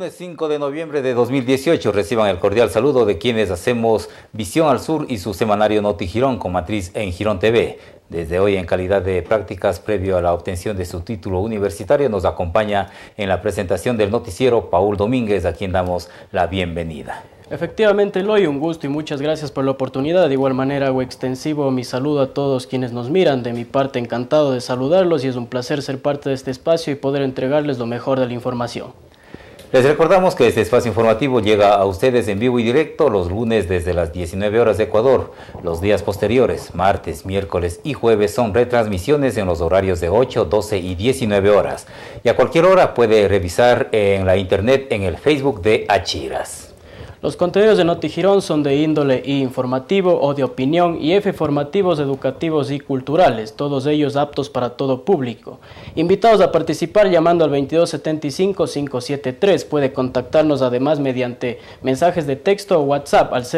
Lunes 5 de noviembre de 2018, reciban el cordial saludo de quienes hacemos Visión al Sur y su semanario Noti Girón con matriz en Girón TV. Desde hoy, en calidad de prácticas previo a la obtención de su título universitario, nos acompaña en la presentación del noticiero Paul Domínguez, a quien damos la bienvenida. Efectivamente, Eloy, un gusto y muchas gracias por la oportunidad. De igual manera hago extensivo mi saludo a todos quienes nos miran. De mi parte, encantado de saludarlos y es un placer ser parte de este espacio y poder entregarles lo mejor de la información. Les recordamos que este espacio informativo llega a ustedes en vivo y directo los lunes desde las 19 horas de Ecuador. Los días posteriores, martes, miércoles y jueves, son retransmisiones en los horarios de 8, 12 y 19 horas. Y a cualquier hora puede revisar en la internet en el Facebook de Achiras. Los contenidos de Noti Girón son de índole informativo o de opinión y formativos, educativos y culturales, todos ellos aptos para todo público. Invitados a participar llamando al 2275-573. Puede contactarnos además mediante mensajes de texto o WhatsApp al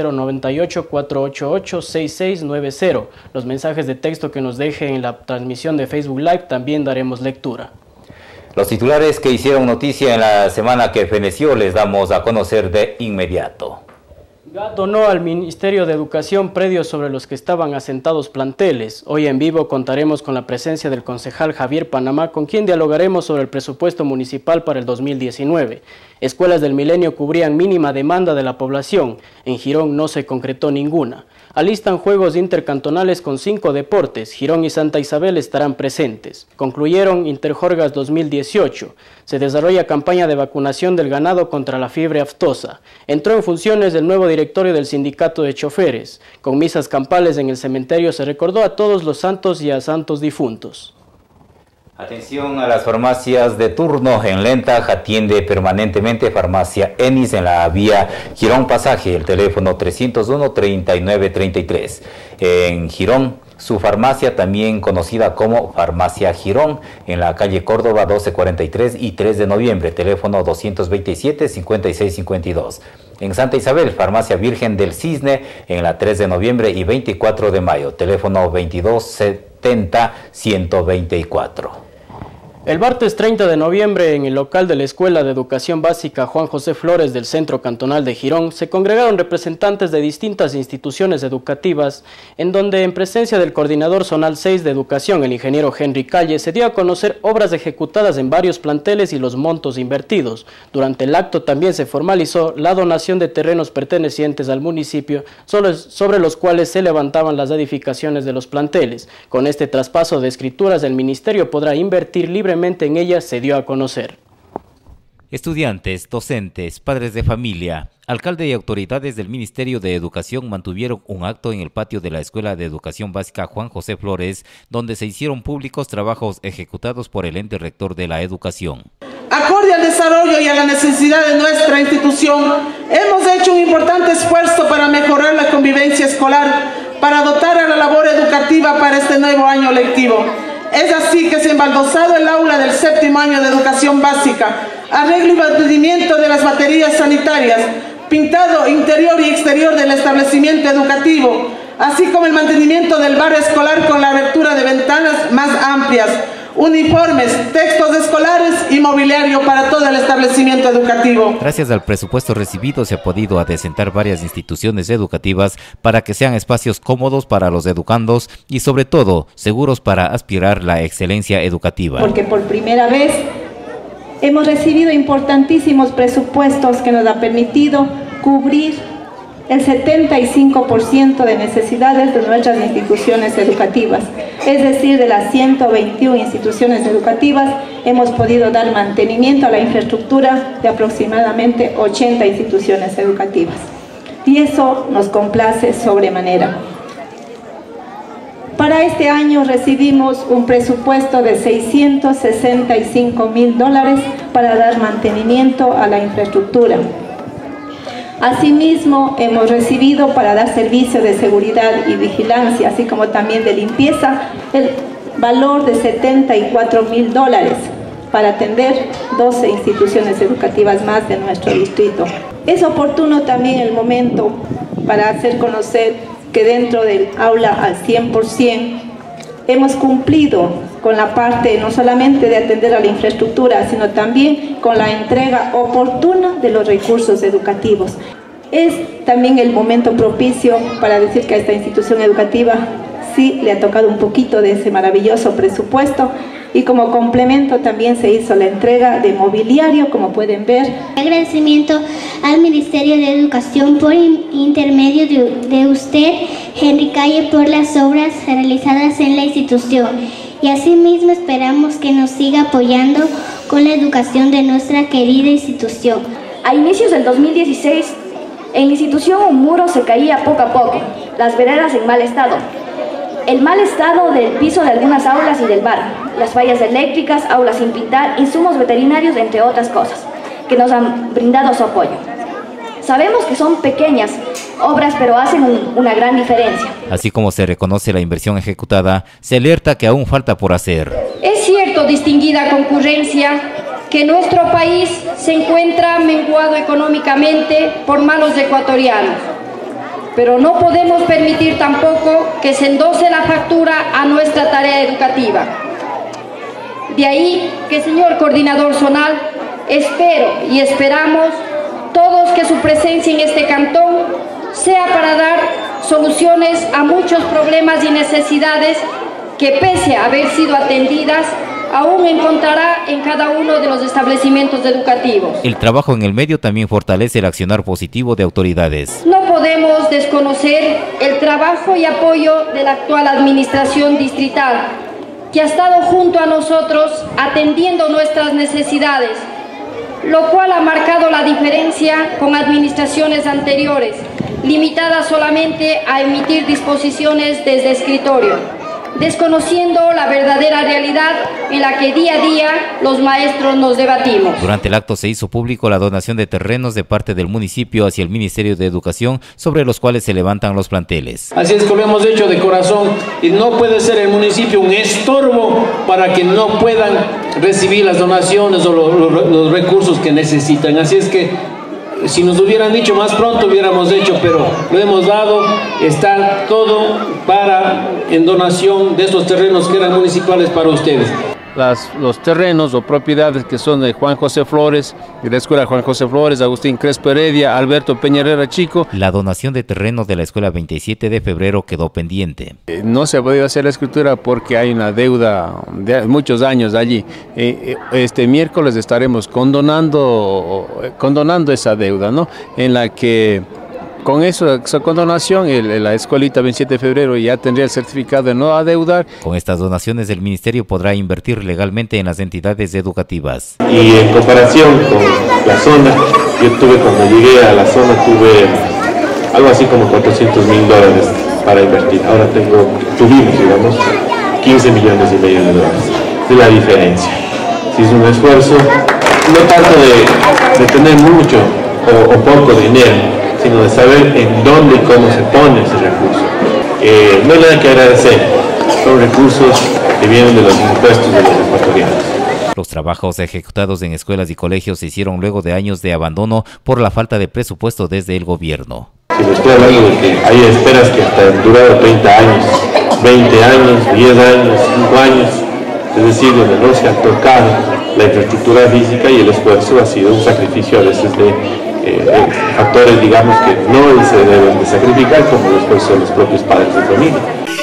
098-488-6690. Los mensajes de texto que nos dejen en la transmisión de Facebook Live también daremos lectura. Los titulares que hicieron noticia en la semana que feneció les damos a conocer de inmediato. GAT donó al Ministerio de Educación predios sobre los que estaban asentados planteles. Hoy en vivo contaremos con la presencia del concejal Javier Panamá, con quien dialogaremos sobre el presupuesto municipal para el 2019. Escuelas del Milenio cubrían mínima demanda de la población. En Girón no se concretó ninguna. Alistan juegos intercantonales con 5 deportes. Girón y Santa Isabel estarán presentes. Concluyeron Interjorgas 2018. Se desarrolla campaña de vacunación del ganado contra la fiebre aftosa. Entró en funciones el nuevo directorio del sindicato de choferes. Con misas campales en el cementerio se recordó a todos los santos y a santos difuntos. Atención a las farmacias de turno. En Lentag atiende permanentemente Farmacia Enis en la vía Girón Pasaje, el teléfono 301-3933. En Girón, su farmacia, también conocida como Farmacia Girón, en la calle Córdoba 1243 y 3 de noviembre, teléfono 227-5652. En Santa Isabel, Farmacia Virgen del Cisne, en la 3 de noviembre y 24 de mayo, teléfono 2270-124. El martes 30 de noviembre, en el local de la Escuela de Educación Básica Juan José Flores del Centro Cantonal de Girón, se congregaron representantes de distintas instituciones educativas, en donde, en presencia del coordinador zonal 6 de Educación, el ingeniero Henry Calle, se dio a conocer obras ejecutadas en varios planteles y los montos invertidos. Durante el acto también se formalizó la donación de terrenos pertenecientes al municipio, sobre los cuales se levantaban las edificaciones de los planteles. Con este traspaso de escrituras, el ministerio podrá invertir libremente en ella, se dio a conocer. Estudiantes, docentes, padres de familia, alcalde y autoridades del Ministerio de Educación mantuvieron un acto en el patio de la Escuela de Educación Básica Juan José Flores, donde se hicieron públicos trabajos ejecutados por el ente rector de la educación. Acorde al desarrollo y a la necesidad de nuestra institución, hemos hecho un importante esfuerzo para mejorar la convivencia escolar, para dotar a la labor educativa para este nuevo año lectivo. Es así que se ha embaldosado el aula del 7º año de educación básica, arreglo y mantenimiento de las baterías sanitarias, pintado interior y exterior del establecimiento educativo, así como el mantenimiento del barrio escolar con la abertura de ventanas más amplias, uniformes, textos escolares y mobiliario para todo el establecimiento educativo. Gracias al presupuesto recibido se ha podido adecentar varias instituciones educativas para que sean espacios cómodos para los educandos y sobre todo seguros para aspirar la excelencia educativa. Porque por primera vez hemos recibido importantísimos presupuestos que nos ha permitido cubrir el 75% de necesidades de nuestras instituciones educativas. Es decir, de las 121 instituciones educativas hemos podido dar mantenimiento a la infraestructura de aproximadamente 80 instituciones educativas. Y eso nos complace sobremanera. Para este año recibimos un presupuesto de $665.000 para dar mantenimiento a la infraestructura. Asimismo, hemos recibido para dar servicio de seguridad y vigilancia, así como también de limpieza, el valor de $74.000 para atender 12 instituciones educativas más de nuestro distrito. Es oportuno también el momento para hacer conocer que dentro del aula al 100% hemos cumplido con la parte no solamente de atender a la infraestructura, sino también con la entrega oportuna de los recursos educativos. Es también el momento propicio para decir que a esta institución educativa sí le ha tocado un poquito de ese maravilloso presupuesto, y como complemento también se hizo la entrega de mobiliario, como pueden ver. Agradecimiento al Ministerio de Educación por intermedio de usted, Henry Calle, por las obras realizadas en la institución, y asimismo esperamos que nos siga apoyando con la educación de nuestra querida institución. A inicios del 2016, en la institución un muro se caía poco a poco, las veredas en mal estado, el mal estado del piso de algunas aulas y del bar, las fallas eléctricas, aulas sin pintar, insumos veterinarios, entre otras cosas, que nos han brindado su apoyo. Sabemos que son pequeñas obras, pero hacen una gran diferencia. Así como se reconoce la inversión ejecutada, se alerta que aún falta por hacer. Es cierto, distinguida concurrencia, que nuestro país se encuentra menguado económicamente por manos de ecuatorianos. Pero no podemos permitir tampoco que se endose la factura a nuestra tarea educativa. De ahí que, señor coordinador zonal, espero y esperamos todos que su presencia en este cantón sea para dar soluciones a muchos problemas y necesidades que, pese a haber sido atendidas, aún encontrará en cada uno de los establecimientos educativos. El trabajo en el medio también fortalece el accionar positivo de autoridades. No podemos desconocer el trabajo y apoyo de la actual administración distrital, que ha estado junto a nosotros atendiendo nuestras necesidades, lo cual ha marcado la diferencia con administraciones anteriores, limitadas solamente a emitir disposiciones desde escritorio, desconociendo la verdadera realidad en la que día a día los maestros nos debatimos. Durante el acto se hizo público la donación de terrenos de parte del municipio hacia el Ministerio de Educación, sobre los cuales se levantan los planteles. Así es que lo hemos hecho de corazón, y no puede ser el municipio un estorbo para que no puedan recibir las donaciones o los recursos que necesitan. Así es que si nos hubieran dicho más pronto hubiéramos hecho, pero lo hemos dado, está todo en donación de estos terrenos que eran municipales para ustedes. Los terrenos o propiedades que son de Juan José Flores, de la Escuela Juan José Flores, Agustín Crespo Heredia, Alberto Peña Herrera Chico. La donación de terrenos de la Escuela 27 de febrero quedó pendiente. No se ha podido hacer la escritura porque hay una deuda de muchos años allí. Este miércoles estaremos condonando esa deuda, ¿no? En la que con esa condonación, la escuelita 27 de febrero ya tendría el certificado de no adeudar. Con estas donaciones el Ministerio podrá invertir legalmente en las entidades educativas. Y en comparación con la zona, cuando llegué a la zona tuve algo así como $400.000 para invertir. Ahora tuvimos, digamos, $15,5 millones. Es la diferencia. Si es un esfuerzo, no tanto de tener mucho o poco dinero, sino de saber en dónde y cómo se pone ese recurso. No hay nada que agradecer, son recursos que vienen de los impuestos de los ecuatorianos. Los trabajos ejecutados en escuelas y colegios se hicieron luego de años de abandono por la falta de presupuesto desde el gobierno. Si me estoy hablando de que hay esperas que hasta han durado 30 años, 20 años, 10 años, 5 años, es decir, donde no se ha tocado la infraestructura física, y el esfuerzo ha sido un sacrificio a veces de factores, digamos, que no se deben de sacrificar, como el esfuerzo de los propios padres de familia.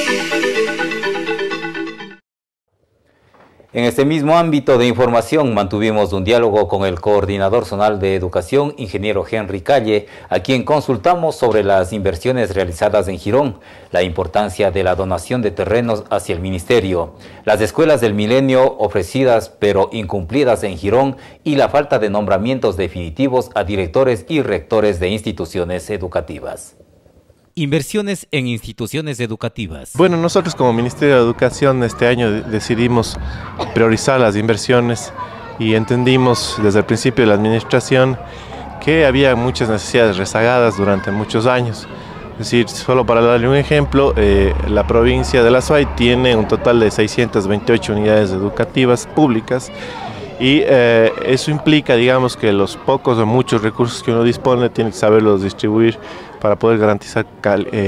En este mismo ámbito de información mantuvimos un diálogo con el coordinador zonal de educación, ingeniero Henry Calle, a quien consultamos sobre las inversiones realizadas en Girón, la importancia de la donación de terrenos hacia el ministerio, las escuelas del milenio ofrecidas pero incumplidas en Girón y la falta de nombramientos definitivos a directores y rectores de instituciones educativas. Inversiones en instituciones educativas. Bueno, nosotros como Ministerio de Educación este año decidimos priorizar las inversiones y entendimos desde el principio de la administración que había muchas necesidades rezagadas durante muchos años. Es decir, solo para darle un ejemplo, la provincia de La Suay tiene un total de 628 unidades educativas públicas, y eso implica, digamos, que los pocos o muchos recursos que uno dispone tiene que saberlos distribuir para poder garantizar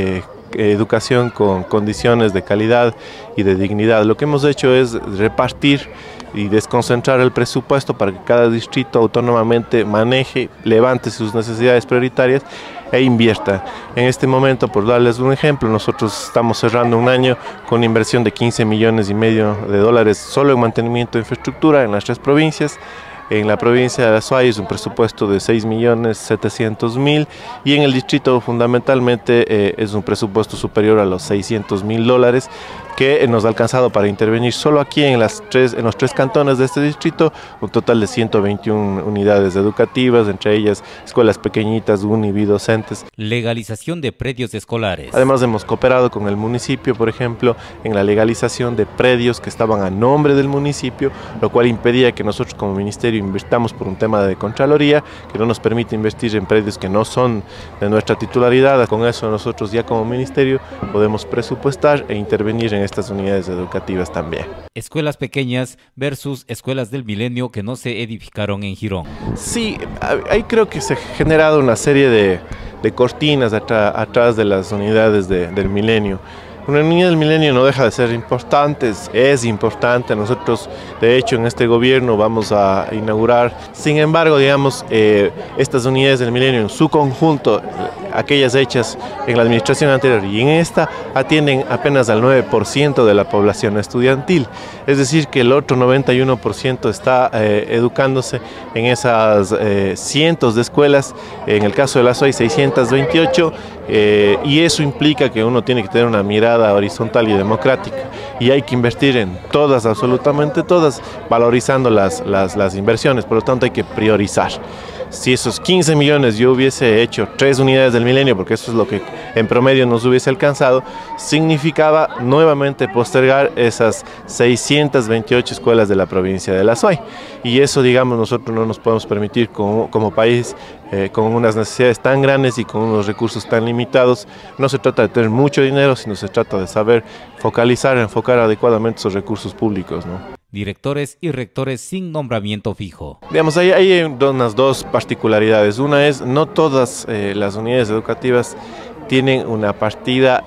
educación con condiciones de calidad y de dignidad. Lo que hemos hecho es repartir y desconcentrar el presupuesto para que cada distrito autónomamente maneje, levante sus necesidades prioritarias e invierta. En este momento, por darles un ejemplo, nosotros estamos cerrando un año con una inversión de 15,5 millones de dólares solo en mantenimiento de infraestructura en las 3 provincias. En la provincia de Azuay es un presupuesto de 6,7 millones y en el distrito fundamentalmente es un presupuesto superior a los 600,000 dólares que nos ha alcanzado para intervenir solo aquí en los 3 cantones de este distrito, un total de 121 unidades educativas, entre ellas escuelas pequeñitas, unibidocentes. Legalización de predios escolares. Además hemos cooperado con el municipio, por ejemplo, en la legalización de predios que estaban a nombre del municipio, lo cual impedía que nosotros como ministerio invirtamos por un tema de Contraloría, que no nos permite invertir en predios que no son de nuestra titularidad. Con eso nosotros ya como ministerio podemos presupuestar e intervenir en estas unidades educativas también. Escuelas pequeñas versus escuelas del milenio que no se edificaron en Girón. Sí, ahí creo que se ha generado una serie de cortinas atrás de las unidades del milenio. Una unidad del milenio no deja de ser importante, es importante. Nosotros, de hecho, en este gobierno vamos a inaugurar. Sin embargo, digamos, estas unidades del milenio en su conjunto, aquellas hechas en la administración anterior y en esta, atienden apenas al 9% de la población estudiantil. Es decir, que el otro 91% está educándose en esas cientos de escuelas. En el caso de la Azuay, 628, y eso implica que uno tiene que tener una mirada horizontal y democrática. Y hay que invertir en todas, absolutamente todas, valorizando las inversiones. Por lo tanto, hay que priorizar. Si esos 15 millones yo hubiese hecho 3 unidades del milenio, porque eso es lo que en promedio nos hubiese alcanzado, significaba nuevamente postergar esas 628 escuelas de la provincia de la Azuay. Y eso, digamos, nosotros no nos podemos permitir como país, con unas necesidades tan grandes y con unos recursos tan limitados. No se trata de tener mucho dinero, sino se trata de saber enfocar adecuadamente esos recursos públicos, ¿no? Directores y rectores sin nombramiento fijo. Digamos, hay unas 2 particularidades. Una es, no todas las unidades educativas tienen una partida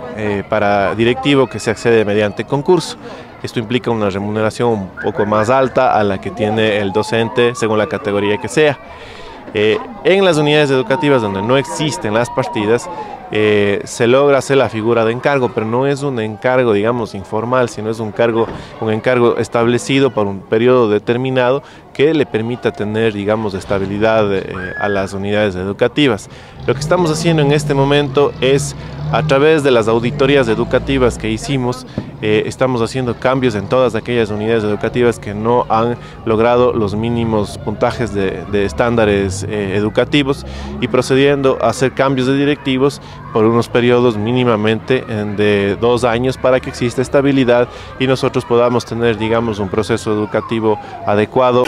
para directivo que se accede mediante concurso. Esto implica una remuneración un poco más alta a la que tiene el docente según la categoría que sea. En las unidades educativas donde no existen las partidas, se logra hacer la figura de encargo, pero no es un encargo, digamos, informal, sino es un encargo establecido por un periodo determinado que le permita tener, digamos, estabilidad a las unidades educativas. Lo que estamos haciendo en este momento es, a través de las auditorías educativas que hicimos, estamos haciendo cambios en todas aquellas unidades educativas que no han logrado los mínimos puntajes de estándares educativos y procediendo a hacer cambios de directivos por unos periodos mínimamente de 2 años para que exista estabilidad y nosotros podamos tener, digamos, un proceso educativo adecuado.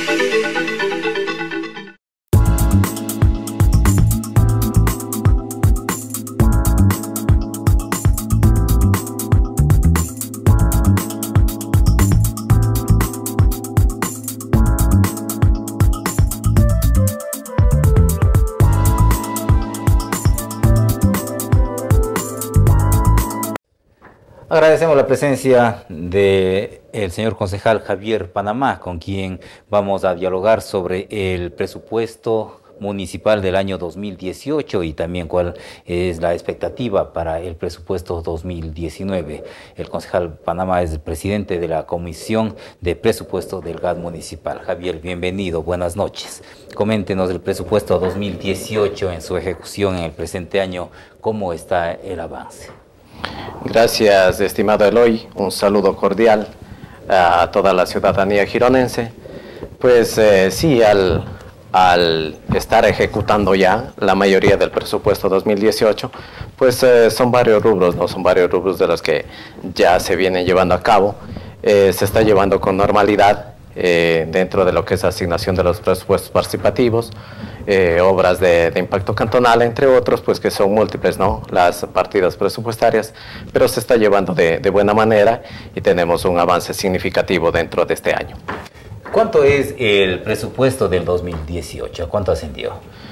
Agradecemos la presencia del señor concejal Javier Panamá, con quien vamos a dialogar sobre el presupuesto municipal del año 2018 y también cuál es la expectativa para el presupuesto 2019. El concejal Panamá es el presidente de la Comisión de Presupuesto del GAD municipal. Javier, bienvenido, buenas noches. Coméntenos el presupuesto 2018 en su ejecución en el presente año, ¿cómo está el avance? Gracias, estimado Eloy, un saludo cordial a toda la ciudadanía gironense. Pues sí, al estar ejecutando ya la mayoría del presupuesto 2018, pues son varios rubros, ¿no? Son varios rubros de los que ya se vienen llevando a cabo. Se está llevando con normalidad dentro de lo que es asignación de los presupuestos participativos, obras de impacto cantonal, entre otros, pues que son múltiples, ¿no? Las partidas presupuestarias, pero se está llevando de buena manera y tenemos un avance significativo dentro de este año. ¿Cuánto es el presupuesto del 2018? ¿Cuánto ascendió?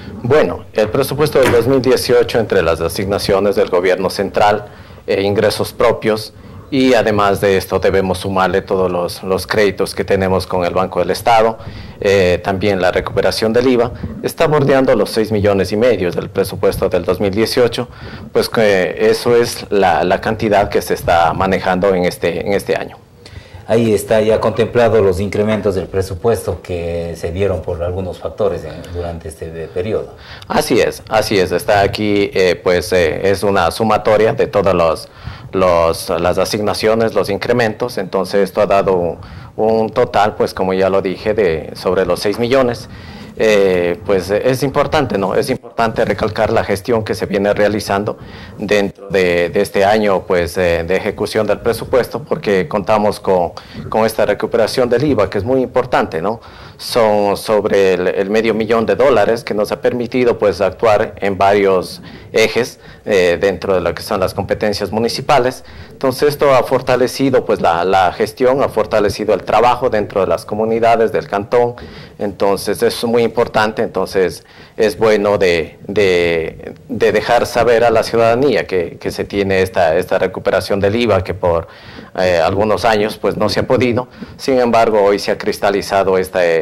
Bueno, el presupuesto del 2018 entre las asignaciones del gobierno central, ingresos propios, y además de esto debemos sumarle todos los créditos que tenemos con el Banco del Estado, también la recuperación del IVA, está bordeando los 6,5 millones del presupuesto del 2018, pues que eso es la cantidad que se está manejando en este año. Ahí está ya contemplado los incrementos del presupuesto que se dieron por algunos factores durante este periodo. Así es, está aquí, es una sumatoria de todas las asignaciones, los incrementos, entonces esto ha dado un total, pues como ya lo dije, sobre los 6 millones. Pues es importante, ¿no? Es importante recalcar la gestión que se viene realizando dentro de este año, pues de ejecución del presupuesto, porque contamos con esta recuperación del IVA, que es muy importante, ¿no? Son sobre el $500,000 que nos ha permitido pues actuar en varios ejes dentro de lo que son las competencias municipales. Entonces esto ha fortalecido pues la gestión, ha fortalecido el trabajo dentro de las comunidades del cantón. Entonces eso es muy importante, entonces es bueno de dejar saber a la ciudadanía que se tiene esta recuperación del IVA, que por algunos años pues no se ha podido. Sin embargo, hoy se ha cristalizado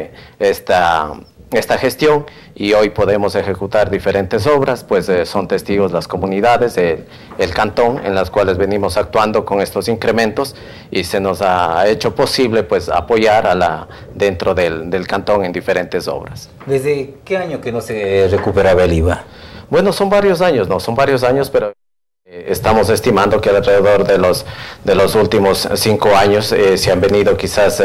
esta gestión y hoy podemos ejecutar diferentes obras, pues son testigos las comunidades, el cantón, en las cuales venimos actuando con estos incrementos, y se nos ha hecho posible pues apoyar dentro del cantón en diferentes obras. ¿Desde qué año que no se recuperaba el IVA? Bueno, son varios años, ¿no? Son varios años, pero estamos estimando que alrededor de los últimos 5 años se han venido quizás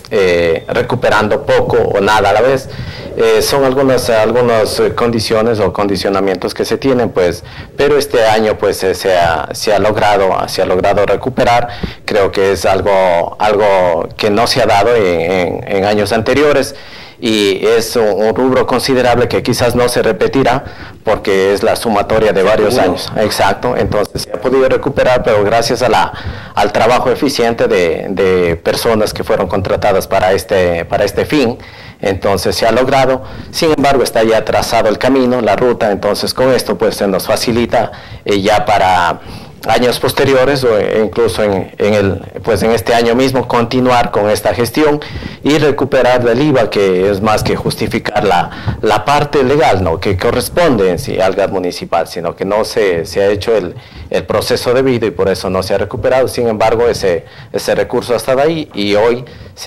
recuperando poco o nada a la vez. Son algunas condiciones o condicionamientos que se tienen, pues, pero este año pues se ha logrado recuperar. Creo que es algo que no se ha dado en años anteriores, y es un rubro considerable que quizás no se repetirá porque es la sumatoria de varios años. Exacto, entonces se ha podido recuperar, pero gracias al trabajo eficiente de personas que fueron contratadas para este fin, entonces se ha logrado. Sin embargo, está ya trazado el camino, la ruta, entonces con esto pues se nos facilita ya para años posteriores, o incluso en este año mismo, continuar con esta gestión y recuperar del IVA, que es más que justificar la parte legal, ¿no?, que corresponde en sí al GAT municipal, sino que no se ha hecho el proceso debido y por eso no se ha recuperado. Sin embargo, ese recurso ha estado ahí y hoy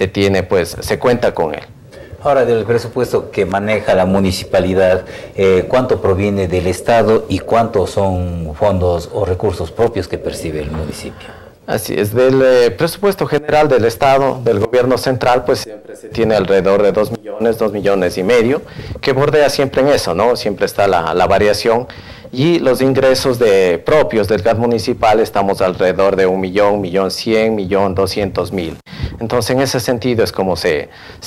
se cuenta con él. Ahora, del presupuesto que maneja la municipalidad, ¿cuánto proviene del Estado y cuántos son fondos o recursos propios que percibe el municipio? Así es, del presupuesto general del Estado, del gobierno central, pues siempre se tiene alrededor de 2 millones, 2,5 millones, que bordea siempre en eso, ¿no? Siempre está la variación. Y los ingresos propios del GAT municipal estamos alrededor de 1.100.000, 1.200.000. Entonces, en ese sentido es como se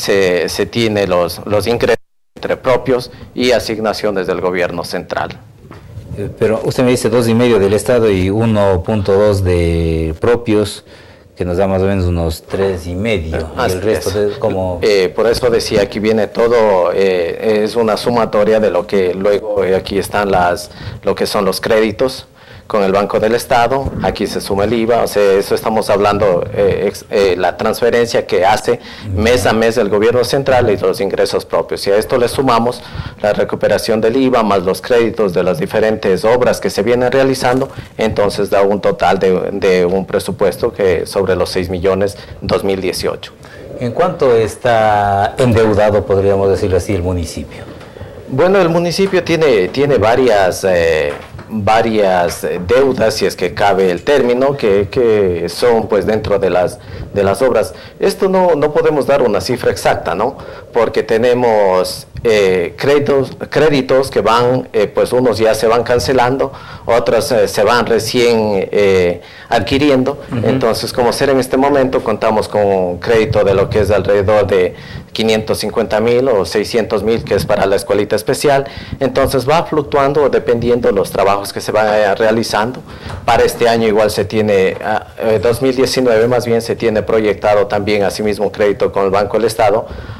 tiene los ingresos entre propios y asignaciones del gobierno central. Pero usted me dice 2,5 del Estado y 1.2 de propios, que nos da más o menos unos 3,5. Y el resto como... por eso decía, aquí viene todo, es una sumatoria de lo que luego aquí están lo que son los créditos con el Banco del Estado, aquí se suma el IVA, o sea, eso estamos hablando, la transferencia que hace mes a mes el gobierno central y los ingresos propios. Y a esto le sumamos la recuperación del IVA más los créditos de las diferentes obras que se vienen realizando, entonces da un total de un presupuesto que sobre los 6 millones 2018. ¿En cuánto está endeudado, podríamos decirlo así, el municipio? Bueno, el municipio tiene varias deudas, si es que cabe el término, que son pues dentro de las obras. Esto no podemos dar una cifra exacta, ¿no? Porque tenemos créditos que van, pues unos ya se van cancelando, otros se van recién adquiriendo. Entonces, como ser en este momento, contamos con un crédito de lo que es alrededor de 550.000 o 600.000, que es para la escuelita especial. Entonces va fluctuando dependiendo de los trabajos que se van realizando. Para este año igual se tiene, 2019 más bien, se tiene proyectado también asimismo un crédito con el Banco del Estado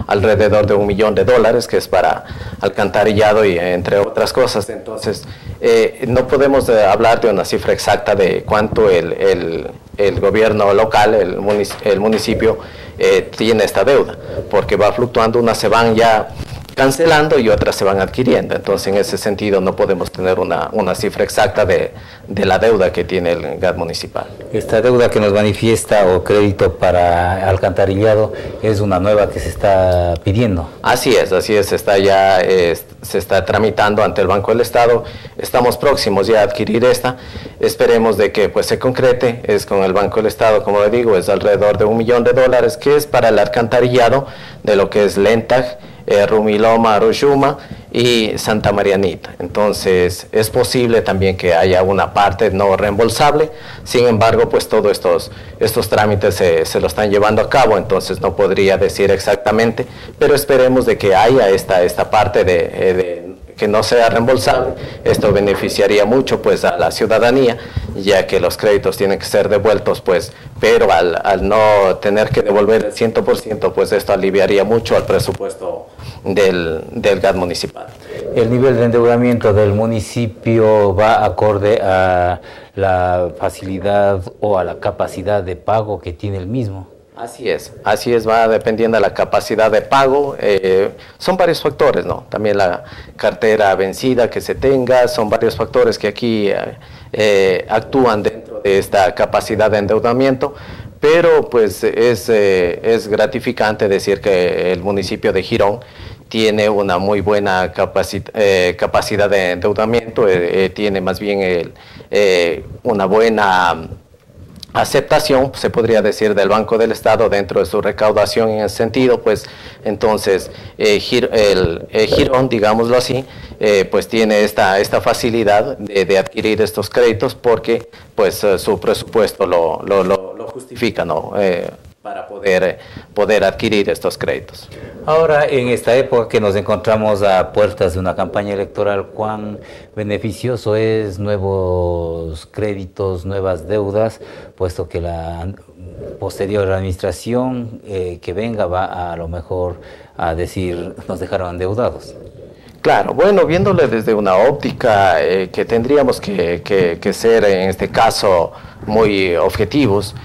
alrededor de $1 millón, que es para alcantarillado y entre otras cosas. Entonces, no podemos hablar de una cifra exacta de cuánto el gobierno local, el municipio, tiene esta deuda, porque va fluctuando, unas se van ya cancelando y otras se van adquiriendo. Entonces, en ese sentido, no podemos tener una cifra exacta de la deuda que tiene el GAD municipal. Esta deuda que nos manifiesta o crédito para alcantarillado es una nueva que se está pidiendo. Así es, está ya, se está tramitando ante el Banco del Estado. Estamos próximos ya a adquirir esta. Esperemos de que pues se concrete. Es con el Banco del Estado, como le digo, es alrededor de $1 millón, que es para el alcantarillado de lo que es Lentag, Rumiloma, Aroyuma y Santa Marianita. Entonces es posible también que haya una parte no reembolsable. Sin embargo, pues todos estos trámites se lo están llevando a cabo, entonces no podría decir exactamente, pero esperemos de que haya esta parte de que no sea reembolsable. Esto beneficiaría mucho pues a la ciudadanía, ya que los créditos tienen que ser devueltos, pues, pero al no tener que devolver el 100%, pues esto aliviaría mucho al presupuesto del GAD municipal. El nivel de endeudamiento del municipio va acorde a la facilidad o a la capacidad de pago que tiene el mismo. Así es, va dependiendo de la capacidad de pago. Son varios factores, ¿no? También la cartera vencida que se tenga, son varios factores que aquí actúan dentro de esta capacidad de endeudamiento, pero pues es gratificante decir que el municipio de Girón tiene una muy buena capacidad de endeudamiento, tiene más bien una buena aceptación, se podría decir, del Banco del Estado dentro de su recaudación. En ese sentido, pues entonces Girón, digámoslo así, pues tiene esta facilidad de adquirir estos créditos, porque pues su presupuesto lo justifica, ¿no? Para poder adquirir estos créditos. Ahora, en esta época que nos encontramos a puertas de una campaña electoral, ¿cuán beneficioso es nuevos créditos, nuevas deudas, puesto que la posterior administración que venga va a lo mejor a decir nos dejaron endeudados? Claro, bueno, viéndole desde una óptica que tendríamos que ser en este caso muy objetivos,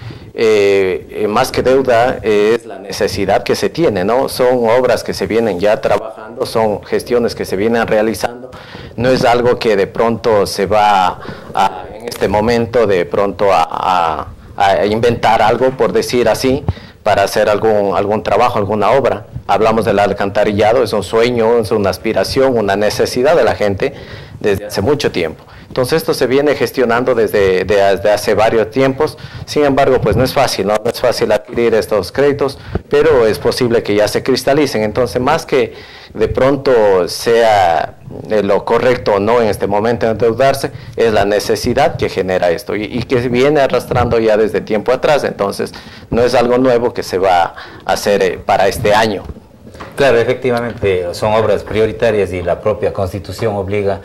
más que deuda es la necesidad que se tiene, ¿no? Son obras que se vienen ya trabajando, son gestiones que se vienen realizando, no es algo que de pronto se va en este momento de pronto a inventar algo, por decir así, para hacer algún trabajo, alguna obra. Hablamos del alcantarillado, es un sueño, es una aspiración, una necesidad de la gente desde hace mucho tiempo. Entonces esto se viene gestionando desde hace varios tiempos. Sin embargo, pues no es fácil, ¿no? No es fácil adquirir estos créditos, pero es posible que ya se cristalicen. Entonces, más que de pronto sea lo correcto o no en este momento endeudarse, es la necesidad que genera esto y que viene arrastrando ya desde tiempo atrás. Entonces, no es algo nuevo que se va a hacer para este año. Claro, efectivamente son obras prioritarias y la propia Constitución obliga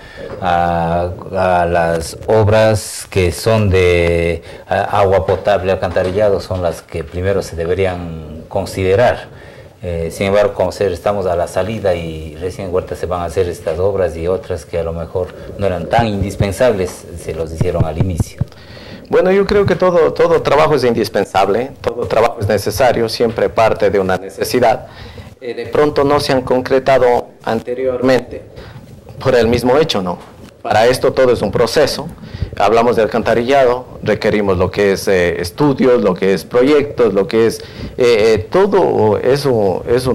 a las obras que son de agua potable, alcantarillado, son las que primero se deberían considerar. Sin embargo, como estamos a la salida y recién Huerta se van a hacer estas obras y otras que a lo mejor no eran tan indispensables, se los hicieron al inicio. Bueno, yo creo que todo trabajo es indispensable, todo trabajo es necesario, siempre parte de una necesidad. De pronto no se han concretado anteriormente por el mismo hecho, ¿no? Para esto todo es un proceso. Hablamos de alcantarillado, requerimos lo que es estudios, lo que es proyectos, lo que es todo eso es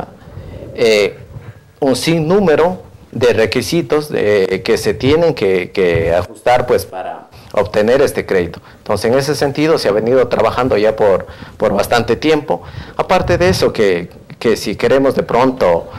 un sinnúmero de requisitos que se tienen que ajustar pues para obtener este crédito. Entonces, en ese sentido se ha venido trabajando ya por bastante tiempo. Aparte de eso, que si queremos de pronto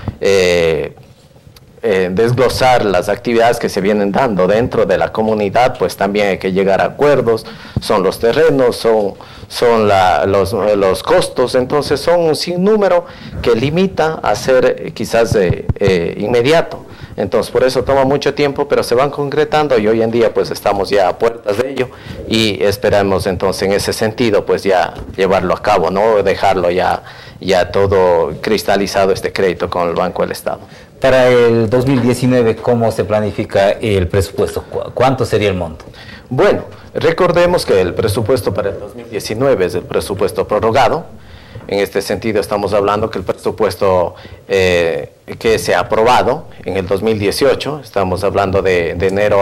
desglosar las actividades que se vienen dando dentro de la comunidad, pues también hay que llegar a acuerdos, son los terrenos, son los costos. Entonces son un sinnúmero que limita a ser quizás inmediato. Entonces por eso toma mucho tiempo, pero se van concretando y hoy en día pues estamos ya a puertas de ello y esperamos entonces en ese sentido pues ya llevarlo a cabo, no dejarlo ya todo cristalizado este crédito con el Banco del Estado. Para el 2019, ¿cómo se planifica el presupuesto? ¿Cuánto sería el monto? Bueno, recordemos que el presupuesto para el 2019 es el presupuesto prorrogado. En este sentido estamos hablando que el presupuesto que se ha aprobado en el 2018, estamos hablando de enero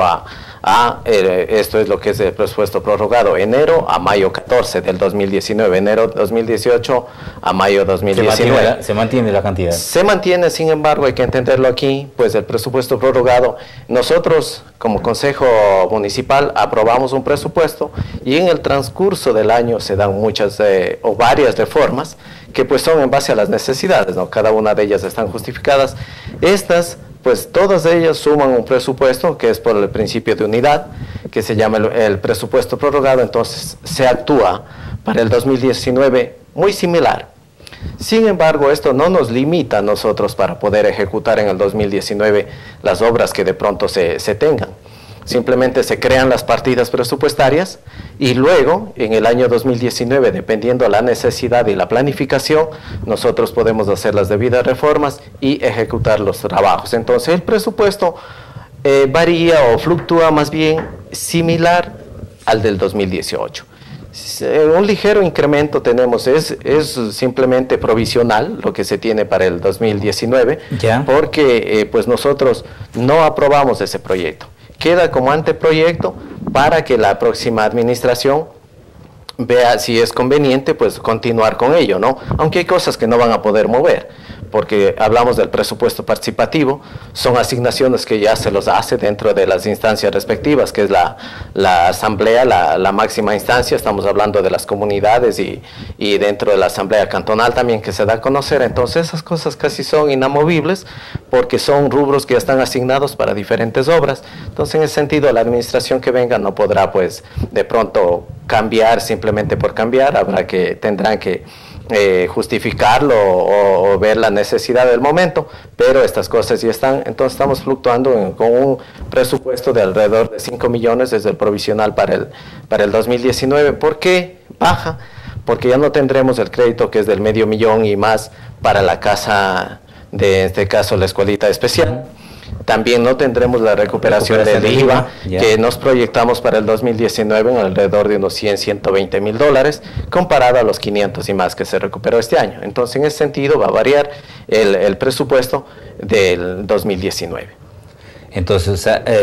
esto es lo que es el presupuesto prorrogado, enero a mayo 14 del 2019, enero 2018 a mayo 2019. ¿Se mantiene la cantidad? Se mantiene, sin embargo, hay que entenderlo aquí, pues el presupuesto prorrogado, nosotros como Consejo Municipal aprobamos un presupuesto y en el transcurso del año se dan muchas o varias reformas que pues son en base a las necesidades, ¿no? Cada una de ellas están justificadas. Estas, pues todas ellas suman un presupuesto que es por el principio de unidad, que se llama el presupuesto prorrogado, entonces se actúa para el 2019 muy similar. Sin embargo, esto no nos limita a nosotros para poder ejecutar en el 2019 las obras que de pronto se tengan. Simplemente se crean las partidas presupuestarias y luego, en el año 2019, dependiendo de la necesidad y la planificación, nosotros podemos hacer las debidas reformas y ejecutar los trabajos. Entonces, el presupuesto varía o fluctúa más bien similar al del 2018. Un ligero incremento tenemos, es simplemente provisional lo que se tiene para el 2019, porque pues nosotros no aprobamos ese proyecto. Queda como anteproyecto para que la próxima administración vea si es conveniente pues continuar con ello, ¿no? Aunque hay cosas que no van a poder mover, porque hablamos del presupuesto participativo, son asignaciones que ya se los hace dentro de las instancias respectivas, que es la asamblea, la máxima instancia, estamos hablando de las comunidades y dentro de la asamblea cantonal también que se da a conocer. Entonces esas cosas casi son inamovibles porque son rubros que ya están asignados para diferentes obras. Entonces en ese sentido la administración que venga no podrá pues de pronto cambiar simplemente por cambiar, tendrán que justificarlo o ver la necesidad del momento, pero estas cosas ya están. Entonces estamos fluctuando con un presupuesto de alrededor de 5 millones desde el provisional para el 2019. ¿Por qué baja? Porque ya no tendremos el crédito que es del $500,000 y más para la casa, en este caso la escuelita especial. También no tendremos la recuperación del IVA, que nos proyectamos para el 2019 en alrededor de unos 120 mil dólares, comparado a los 500 y más que se recuperó este año. Entonces, en ese sentido, va a variar el presupuesto del 2019. Entonces,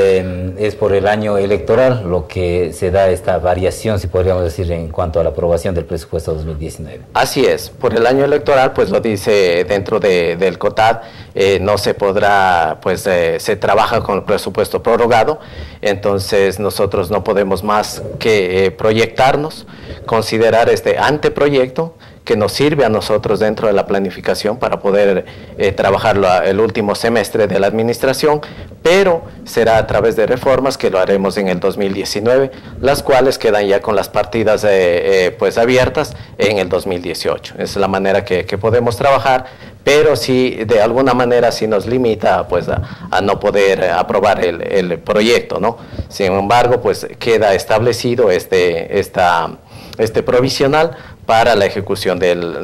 es por el año electoral lo que se da esta variación, si podríamos decir, en cuanto a la aprobación del presupuesto 2019. Así es, por el año electoral, pues lo dice dentro del COTAD, no se podrá, pues se trabaja con el presupuesto prorrogado, entonces nosotros no podemos más que proyectarnos, considerar este anteproyecto, que nos sirve a nosotros dentro de la planificación para poder trabajarlo el último semestre de la administración, pero será a través de reformas que lo haremos en el 2019, las cuales quedan ya con las partidas pues abiertas en el 2018. Esa es la manera que podemos trabajar, pero sí, de alguna manera sí nos limita pues a no poder aprobar el proyecto, ¿no? Sin embargo, pues queda establecido este provisional para la ejecución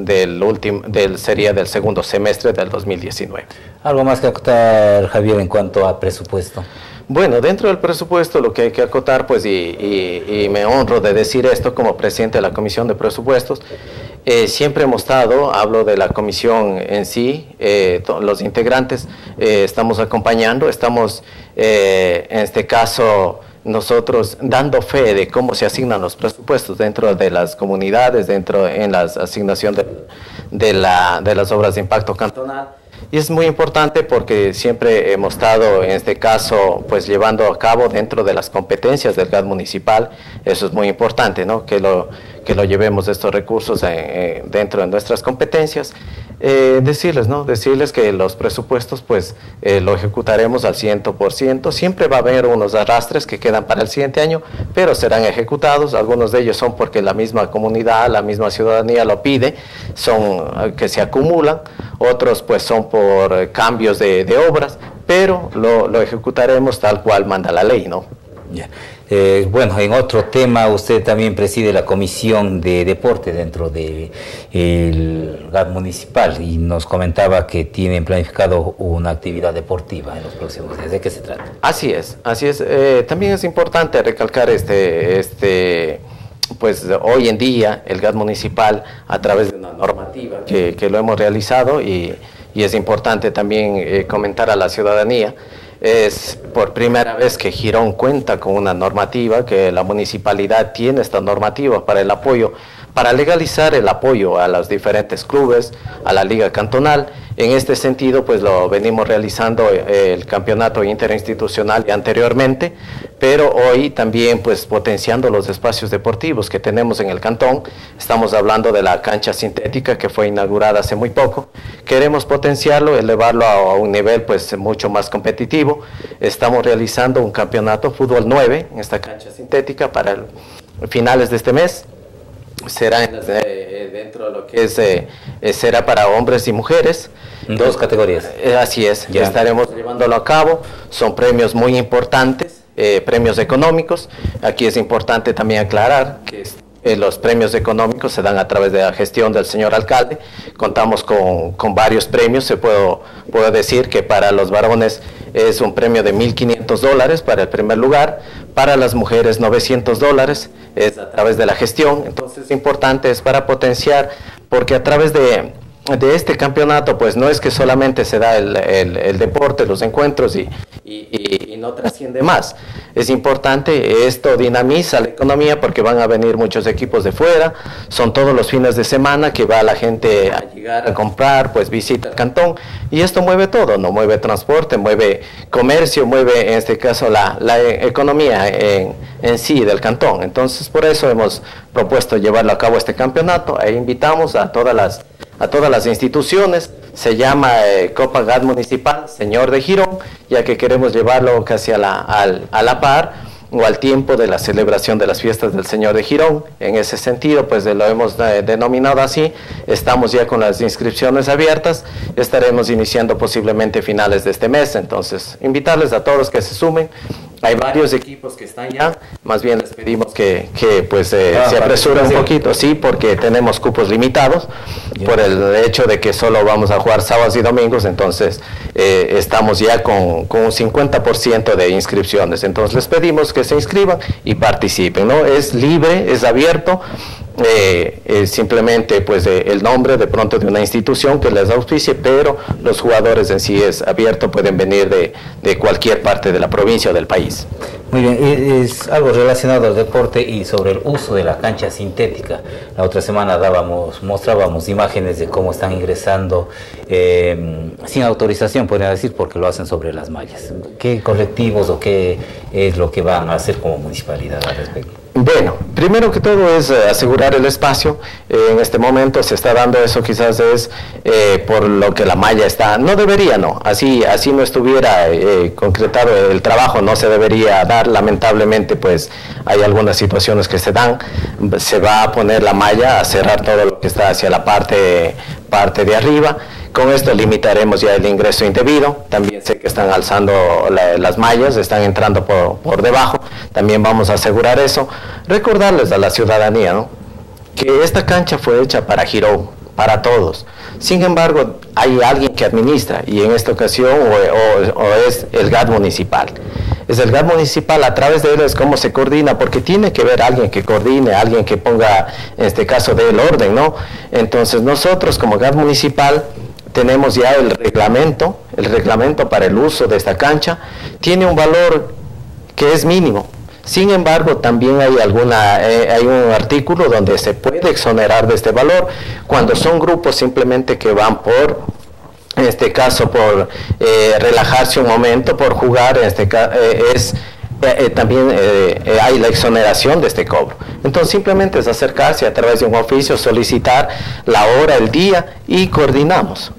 sería del segundo semestre del 2019. ¿Algo más que acotar, Javier, en cuanto a presupuesto? Bueno, dentro del presupuesto lo que hay que acotar, pues, y me honro de decir esto como presidente de la Comisión de Presupuestos, siempre hemos estado, hablo de la comisión en sí, los integrantes, estamos acompañando, estamos en este caso nosotros dando fe de cómo se asignan los presupuestos dentro de las comunidades, en la asignación de las obras de impacto cantonal. Y es muy importante porque siempre hemos estado, en este caso, pues llevando a cabo dentro de las competencias del GAD municipal. Eso es muy importante, ¿no? Que lo llevemos estos recursos dentro de nuestras competencias. Decirles que los presupuestos, pues, lo ejecutaremos al 100%. Siempre va a haber unos arrastres que quedan para el siguiente año, pero serán ejecutados. Algunos de ellos son porque la misma comunidad, la misma ciudadanía lo pide, son que se acumulan. Otros, pues, son por cambios de obras, pero lo ejecutaremos tal cual manda la ley, ¿no? Ya. Bueno, en otro tema, usted también preside la Comisión de Deporte dentro del GAD municipal y nos comentaba que tienen planificado una actividad deportiva en los próximos días. ¿De qué se trata? Así es, así es. También es importante recalcar pues hoy en día el GAD municipal, a través de una normativa que lo hemos realizado, y es importante también comentar a la ciudadanía, es por primera vez que Girón cuenta con una normativa, que la municipalidad tiene esta normativa para el apoyo, para legalizar el apoyo a los diferentes clubes, a la liga cantonal. En este sentido, pues lo venimos realizando el campeonato interinstitucional anteriormente, pero hoy también pues potenciando los espacios deportivos que tenemos en el cantón. Estamos hablando de la cancha sintética que fue inaugurada hace muy poco. Queremos potenciarlo, elevarlo a un nivel pues mucho más competitivo. Estamos realizando un campeonato fútbol 9 en esta cancha sintética para finales de este mes. Será dentro de lo que será para hombres y mujeres. Dos categorías. Así es, ya estaremos llevándolo a cabo. Son premios muy importantes, premios económicos. Aquí es importante también aclarar que los premios económicos se dan a través de la gestión del señor alcalde. Contamos con varios premios. Puedo decir que para los varones es un premio de $1.500 para el primer lugar, para las mujeres $900, es a través de la gestión. Entonces es importante, es para potenciar, porque a través de este campeonato pues no es que solamente se da el deporte, los encuentros y no trasciende más. Es importante, esto dinamiza la economía porque van a venir muchos equipos de fuera, son todos los fines de semana que va la gente a llegar a comprar, pues visita el cantón, y esto mueve todo, ¿no? Mueve transporte, mueve comercio, mueve en este caso la economía en sí del cantón. Entonces por eso hemos propuesto llevarlo a cabo este campeonato e invitamos a todas las instituciones. Se llama Copa GAD Municipal Señor de Girón, ya que queremos llevarlo casi a la par o al tiempo de la celebración de las fiestas del Señor de Girón. En ese sentido, pues lo hemos denominado así. Estamos ya con las inscripciones abiertas, estaremos iniciando posiblemente finales de este mes. Entonces, invitarles a todos que se sumen. Hay varios equipos que están ya, más bien les pedimos que se apresuren un poquito, sí, porque tenemos cupos limitados, por el hecho de que solo vamos a jugar sábados y domingos. Entonces estamos ya con un 50% de inscripciones. Entonces les pedimos que se inscriban y participen, ¿no? Es libre, es abierto. Simplemente pues el nombre de pronto de una institución que les auspicie, pero los jugadores en sí es abierto, pueden venir de cualquier parte de la provincia o del país. Muy bien, es algo relacionado al deporte y sobre el uso de la cancha sintética. La otra semana mostrábamos imágenes de cómo están ingresando sin autorización, podría decir, porque lo hacen sobre las mallas. ¿Qué colectivos o qué es lo que van a hacer como municipalidad al respecto? Bueno, primero que todo es asegurar el espacio. En este momento se está dando eso, quizás es por lo que la malla está, no debería, no, así no estuviera concretado el trabajo, no se debería dar. Lamentablemente pues hay algunas situaciones que se dan. Se va a poner la malla a cerrar todo lo que está hacia la parte de arriba. Con esto limitaremos ya el ingreso indebido. También sé que están alzando las mallas, están entrando por debajo. También vamos a asegurar eso. Recordarles a la ciudadanía, ¿no?, que esta cancha fue hecha para Girón, para todos. Sin embargo, hay alguien que administra, y en esta ocasión es el GAD municipal. Es el GAD municipal, a través de él es cómo se coordina, porque tiene que haber alguien que coordine, alguien que ponga, en este caso, del orden, ¿no? Entonces nosotros como GAD municipal tenemos ya el reglamento para el uso de esta cancha. Tiene un valor que es mínimo. Sin embargo, también hay un artículo donde se puede exonerar de este valor cuando son grupos simplemente que van en este caso, por relajarse un momento, por jugar. En este caso también hay la exoneración de este cobro. Entonces simplemente es acercarse a través de un oficio, solicitar la hora, el día, y coordinamos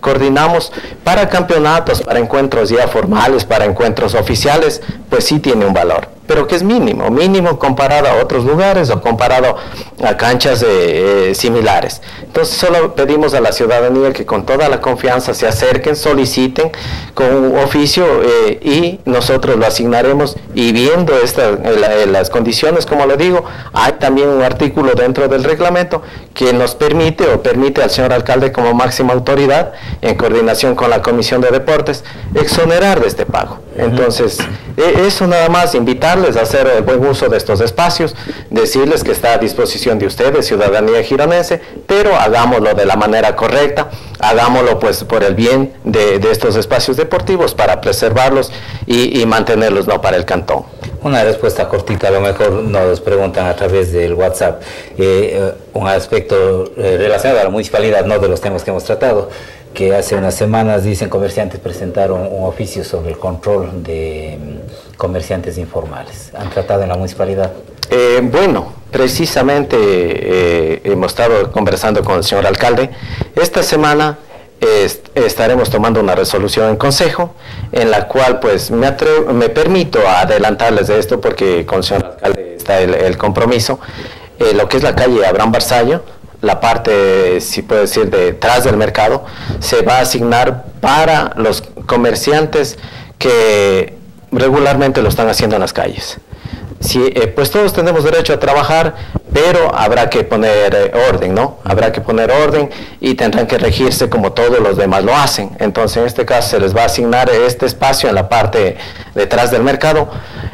para campeonatos, para encuentros ya formales, para encuentros oficiales, pues sí tiene un valor. pero que es mínimo comparado a otros lugares o comparado a canchas similares. Entonces solo pedimos a la ciudadanía que con toda la confianza se acerquen, soliciten con un oficio y nosotros lo asignaremos, y viendo las condiciones, como le digo, hay también un artículo dentro del reglamento que nos permite al señor alcalde como máxima autoridad, en coordinación con la Comisión de Deportes, exonerar de este pago. Entonces, eso nada más, invitarles a hacer el buen uso de estos espacios, decirles que está a disposición de ustedes, ciudadanía gironense, pero hagámoslo de la manera correcta, hagámoslo pues por el bien de estos espacios deportivos, para preservarlos y mantenerlos, no para el cantón. Una respuesta cortita, a lo mejor nos preguntan a través del WhatsApp, un aspecto relacionado a la municipalidad, no de los temas que hemos tratado, que hace unas semanas, dicen, comerciantes presentaron un oficio sobre el control de comerciantes informales. ¿Han tratado en la municipalidad? Bueno, precisamente hemos estado conversando con el señor alcalde. Esta semana estaremos tomando una resolución en consejo, en la cual pues me permito adelantarles de esto, porque con el señor alcalde está el compromiso. Lo que es la calle Abraham Barzallo, la parte, si puedo decir, detrás del mercado, se va a asignar para los comerciantes que regularmente lo están haciendo en las calles. Sí, pues todos tenemos derecho a trabajar, pero habrá que poner orden, ¿no? Habrá que poner orden y tendrán que regirse como todos los demás lo hacen. Entonces, en este caso, se les va a asignar este espacio en la parte detrás del mercado.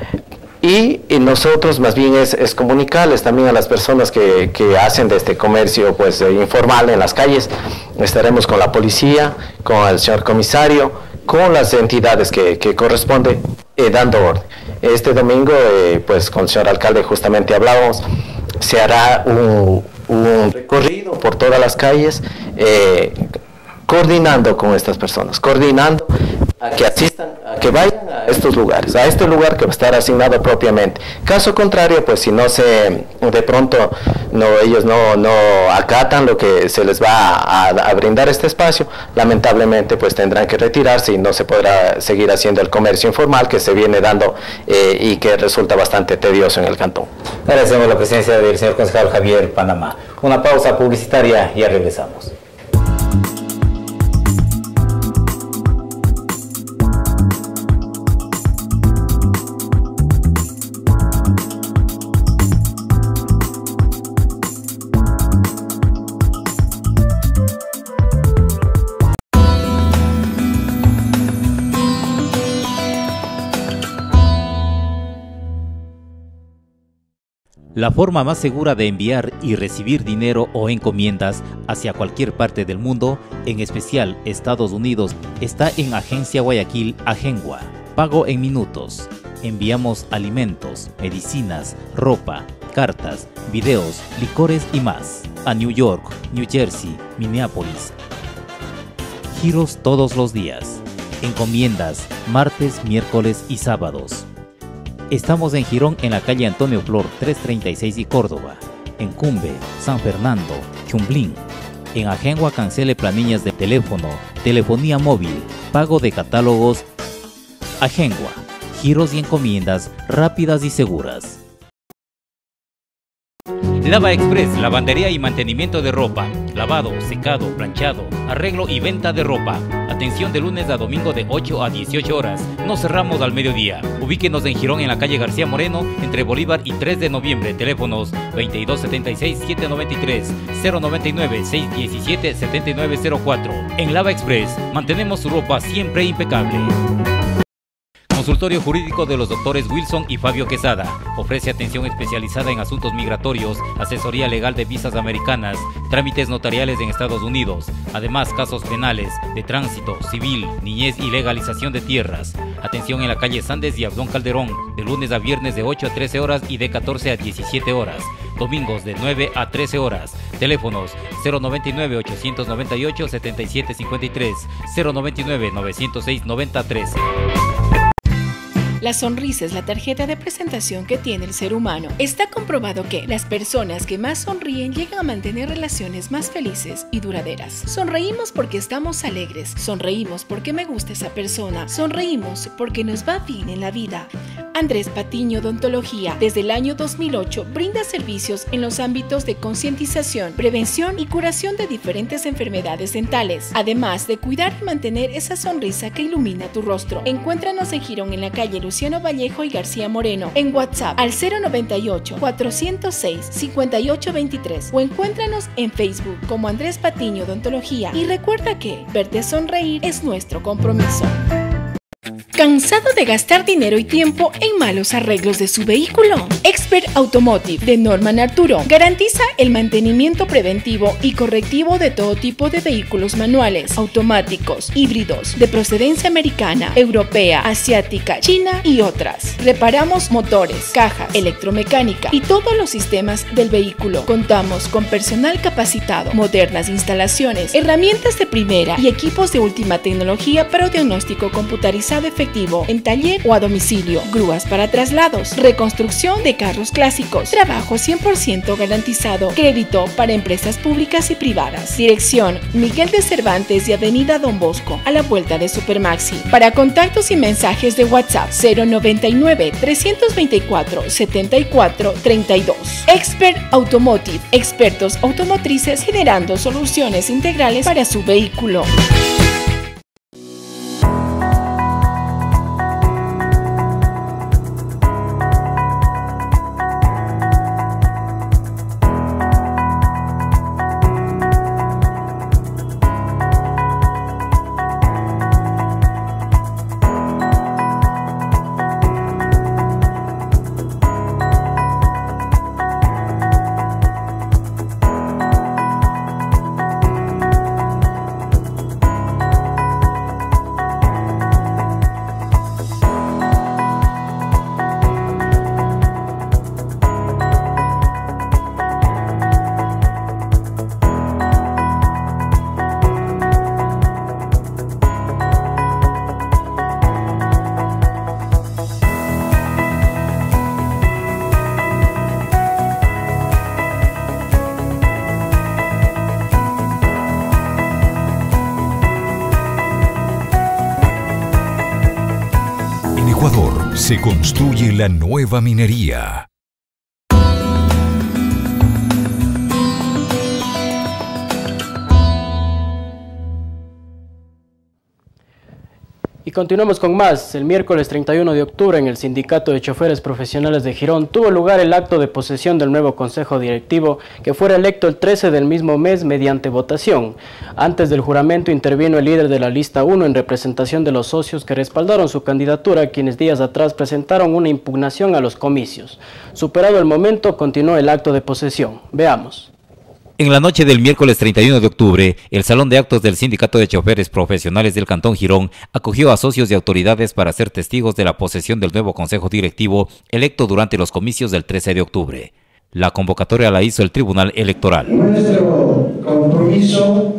Y nosotros más bien es comunicarles también a las personas que hacen de este comercio pues informal en las calles. Estaremos con la policía, con el señor comisario, con las entidades que corresponden, dando orden. Este domingo, pues con el señor alcalde justamente hablábamos, se hará un recorrido por todas las calles, coordinando con estas personas, coordinando a que asistan, a que vayan a estos lugares, a este lugar que va a estar asignado propiamente. Caso contrario, pues si no de pronto ellos no acatan lo que se les va a brindar este espacio, lamentablemente pues tendrán que retirarse y no se podrá seguir haciendo el comercio informal que se viene dando y que resulta bastante tedioso en el cantón. Agradecemos la presencia del señor concejal Javier Panamá. Una pausa publicitaria y ya regresamos. La forma más segura de enviar y recibir dinero o encomiendas hacia cualquier parte del mundo, en especial Estados Unidos, está en Agencia Guayaquil Agengua. Pago en minutos. Enviamos alimentos, medicinas, ropa, cartas, videos, licores y más a New York, New Jersey, Minneapolis. Giros todos los días. Encomiendas martes, miércoles y sábados. Estamos en Girón, en la calle Antonio Flor 336 y Córdoba. En Cumbe, San Fernando, Chumblín. En Agengua cancele planillas de teléfono, telefonía móvil, pago de catálogos. Agengua, giros y encomiendas rápidas y seguras. Lava Express, lavandería y mantenimiento de ropa, lavado, secado, planchado, arreglo y venta de ropa. Atención de lunes a domingo de 8 a 18 horas. No cerramos al mediodía. Ubíquenos en Girón, en la calle García Moreno, entre Bolívar y 3 de noviembre. Teléfonos 2276-793, 099-617-7904. En Lava Express, mantenemos su ropa siempre impecable. Consultorio jurídico de los doctores Wilson y Fabio Quesada. Ofrece atención especializada en asuntos migratorios, asesoría legal de visas americanas, trámites notariales en Estados Unidos, además casos penales, de tránsito, civil, niñez y legalización de tierras. Atención en la calle Sandes y Abdón Calderón, de lunes a viernes de 8 a 13 horas y de 14 a 17 horas. Domingos de 9 a 13 horas. Teléfonos 099-898-7753, 099-906-9013. La sonrisa es la tarjeta de presentación que tiene el ser humano. Está comprobado que las personas que más sonríen llegan a mantener relaciones más felices y duraderas. Sonreímos porque estamos alegres, sonreímos porque me gusta esa persona, sonreímos porque nos va bien en la vida. Andrés Patiño Odontología, desde el año 2008, brinda servicios en los ámbitos de concientización, prevención y curación de diferentes enfermedades dentales, además de cuidar y mantener esa sonrisa que ilumina tu rostro. Encuéntranos en Girón, en la calle Luciano Vallejo y García Moreno, en WhatsApp al 098-406-5823 o encuéntranos en Facebook como Andrés Patiño Odontología. Y recuerda que verte sonreír es nuestro compromiso. ¿Cansado de gastar dinero y tiempo en malos arreglos de su vehículo? Expert Automotive de Norman Arturo garantiza el mantenimiento preventivo y correctivo de todo tipo de vehículos manuales, automáticos, híbridos, de procedencia americana, europea, asiática, china y otras. Reparamos motores, cajas, electromecánica y todos los sistemas del vehículo. Contamos con personal capacitado, modernas instalaciones, herramientas de primera y equipos de última tecnología para diagnóstico computarizado efectivo en taller o a domicilio, grúas para traslados, reconstrucción de carros clásicos, trabajo 100% garantizado, crédito para empresas públicas y privadas. Dirección: Miguel de Cervantes y Avenida Don Bosco, a la vuelta de Supermaxi. Para contactos y mensajes de WhatsApp 099-324-7432. Expert Automotive, expertos automotrices generando soluciones integrales para su vehículo. Se construye la nueva minería. Y continuamos con más. El miércoles 31 de octubre en el Sindicato de Choferes Profesionales de Girón tuvo lugar el acto de posesión del nuevo Consejo Directivo que fuera electo el 13 del mismo mes mediante votación. Antes del juramento intervino el líder de la lista 1 en representación de los socios que respaldaron su candidatura, quienes días atrás presentaron una impugnación a los comicios. Superado el momento, continuó el acto de posesión. Veamos. En la noche del miércoles 31 de octubre, el Salón de Actos del Sindicato de Choferes Profesionales del Cantón Girón acogió a socios y autoridades para ser testigos de la posesión del nuevo Consejo Directivo electo durante los comicios del 13 de octubre. La convocatoria la hizo el Tribunal Electoral. Nuestro compromiso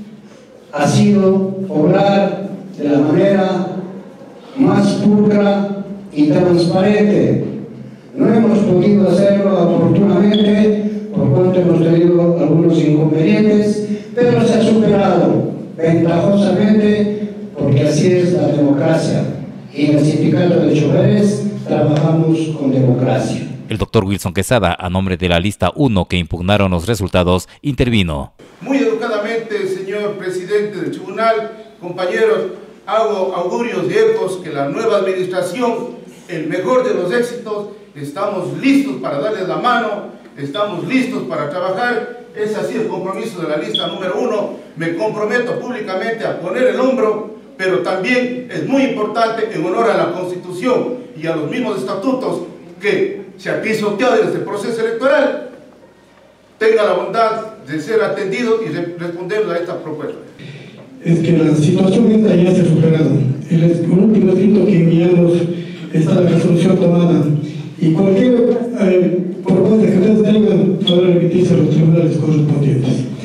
ha sido obrar de la manera más pulcra y transparente. No hemos podido hacerlo oportunamente por cuanto hemos tenido algunos inconvenientes, pero se ha superado ventajosamente porque así es la democracia y en el Sindicato de Choferes trabajamos con democracia. El doctor Wilson Quesada, a nombre de la lista 1 que impugnaron los resultados, intervino. Muy educadamente, señor presidente del tribunal, compañeros, hago augurios y ecos que la nueva administración, el mejor de los éxitos, estamos listos para darles la mano. Estamos listos para trabajar. Es así el compromiso de la lista número 1. Me comprometo públicamente a poner el hombro, pero también es muy importante, en honor a la Constitución y a los mismos estatutos que se ha pisoteado desde el proceso electoral, tenga la bondad de ser atendido y responder a esta propuesta. Es que la situación esta ya se ha superado. El último escrito que enviamos está la resolución tomada y cualquier propuesta que ustedes tengan podrán remitirse a los tribunales correspondientes.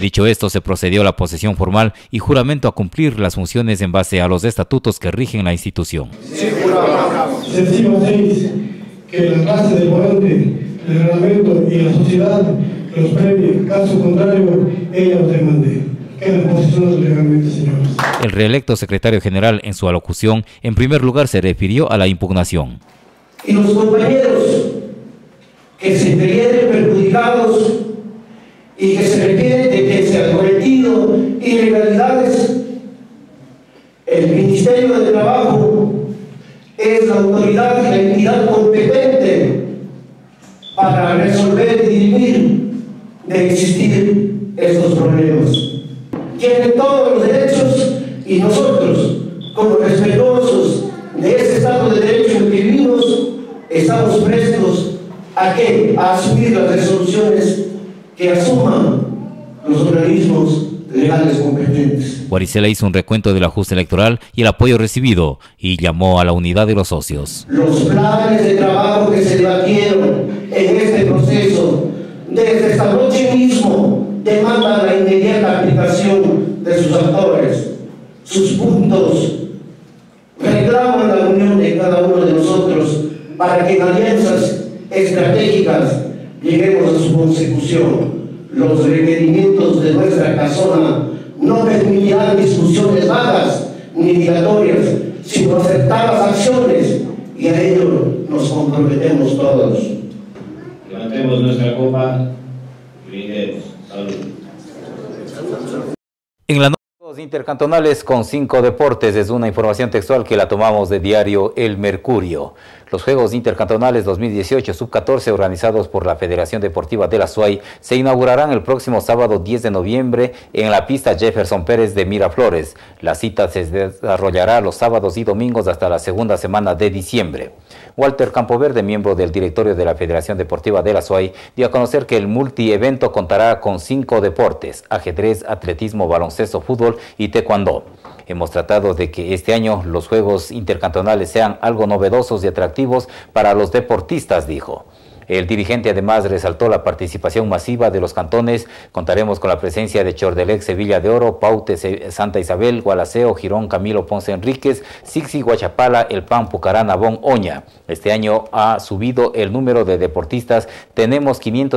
Dicho esto, se procedió a la posesión formal y juramento a cumplir las funciones en base a los estatutos que rigen la institución. Decimos que la clase del ponente, el reglamento y la sociedad los premie, caso contrario, ella os demande. Quedan posicionados legalmente, señores. El reelecto secretario general, en su alocución, en primer lugar se refirió a la impugnación. Y los compañeros que se vienen perjudicados y que se refieren de que se han cometido ilegalidades, el Ministerio de Trabajo es la autoridad y la entidad competente para resolver y dirimir de existir estos problemas. Tienen todos los derechos y nosotros, como respetuosos de ese Estado de Derecho en el que vivimos, estamos prestos a asumir las resoluciones que asuman los organismos legales competentes. Guaricela hizo un recuento del ajuste electoral y el apoyo recibido y llamó a la unidad de los socios. Los planes de trabajo que se debatieron en este proceso desde esta noche mismo demandan la inmediata aplicación de sus actores. Sus puntos reclaman la unión de cada uno de nosotros para que en alianzas estratégicas lleguemos a su consecución. Los requerimientos de nuestra casona no permitirán discusiones vagas ni dilatorias, sino acertadas acciones, y a ello nos comprometemos todos. Levantemos nuestra copa y brindemos. Salud. En la noche intercantonales con 5 deportes es una información textual que la tomamos de diario El Mercurio. Los Juegos Intercantonales 2018 Sub-14 organizados por la Federación Deportiva de la SUAY se inaugurarán el próximo sábado 10 de noviembre en la pista Jefferson Pérez de Miraflores. La cita se desarrollará los sábados y domingos hasta la segunda semana de diciembre. Walter Campoverde, miembro del directorio de la Federación Deportiva de la SUAY, dio a conocer que el multievento contará con 5 deportes: ajedrez, atletismo, baloncesto, fútbol y taekwondo. Hemos tratado de que este año los Juegos Intercantonales sean algo novedosos y atractivos para los deportistas, dijo. El dirigente además resaltó la participación masiva de los cantones. Contaremos con la presencia de Chordelec, Sevilla de Oro, Paute, Santa Isabel, Gualaceo, Girón, Camilo Ponce Enríquez, Sixi, Guachapala, El Pan, Pucará, Nabón, Oña. Este año ha subido el número de deportistas, tenemos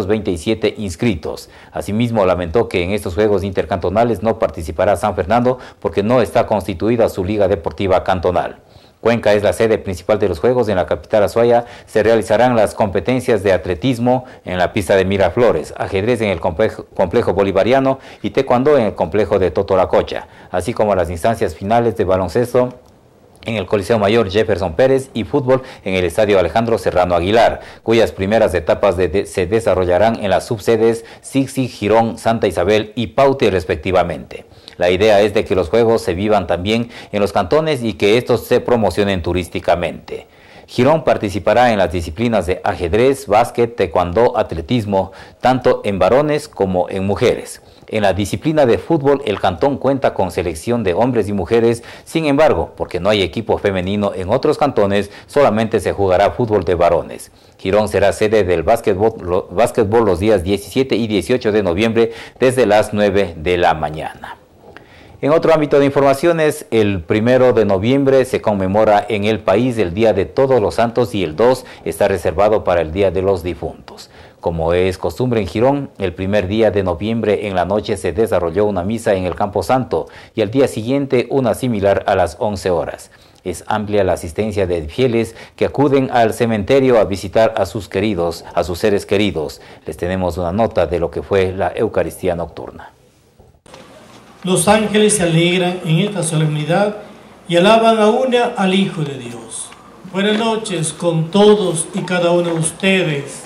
527 inscritos. Asimismo, lamentó que en estos Juegos Intercantonales no participará San Fernando porque no está constituida su Liga Deportiva Cantonal. Cuenca es la sede principal de los Juegos. En la capital Azuaya se realizarán las competencias de atletismo en la pista de Miraflores, ajedrez en el complejo bolivariano y taekwondo en el complejo de Totoracocha, así como las instancias finales de baloncesto en el Coliseo Mayor Jefferson Pérez y fútbol en el Estadio Alejandro Serrano Aguilar, cuyas primeras etapas se desarrollarán en las subsedes Sixi, Girón, Santa Isabel y Paute respectivamente. La idea es de que los juegos se vivan también en los cantones y que estos se promocionen turísticamente. Girón participará en las disciplinas de ajedrez, básquet, taekwondo, atletismo, tanto en varones como en mujeres. En la disciplina de fútbol, el cantón cuenta con selección de hombres y mujeres. Sin embargo, porque no hay equipo femenino en otros cantones, solamente se jugará fútbol de varones. Girón será sede del básquetbol los días 17 y 18 de noviembre desde las 9 de la mañana. En otro ámbito de informaciones, el 1 de noviembre se conmemora en el país el Día de Todos los Santos y el 2 está reservado para el Día de los Difuntos. Como es costumbre en Girón, el primer día de noviembre en la noche se desarrolló una misa en el Campo Santo y al día siguiente una similar a las 11 horas. Es amplia la asistencia de fieles que acuden al cementerio a visitar a sus queridos, a sus seres queridos. Les tenemos una nota de lo que fue la Eucaristía nocturna. Los ángeles se alegran en esta solemnidad y alaban a una al Hijo de Dios. Buenas noches con todos y cada uno de ustedes.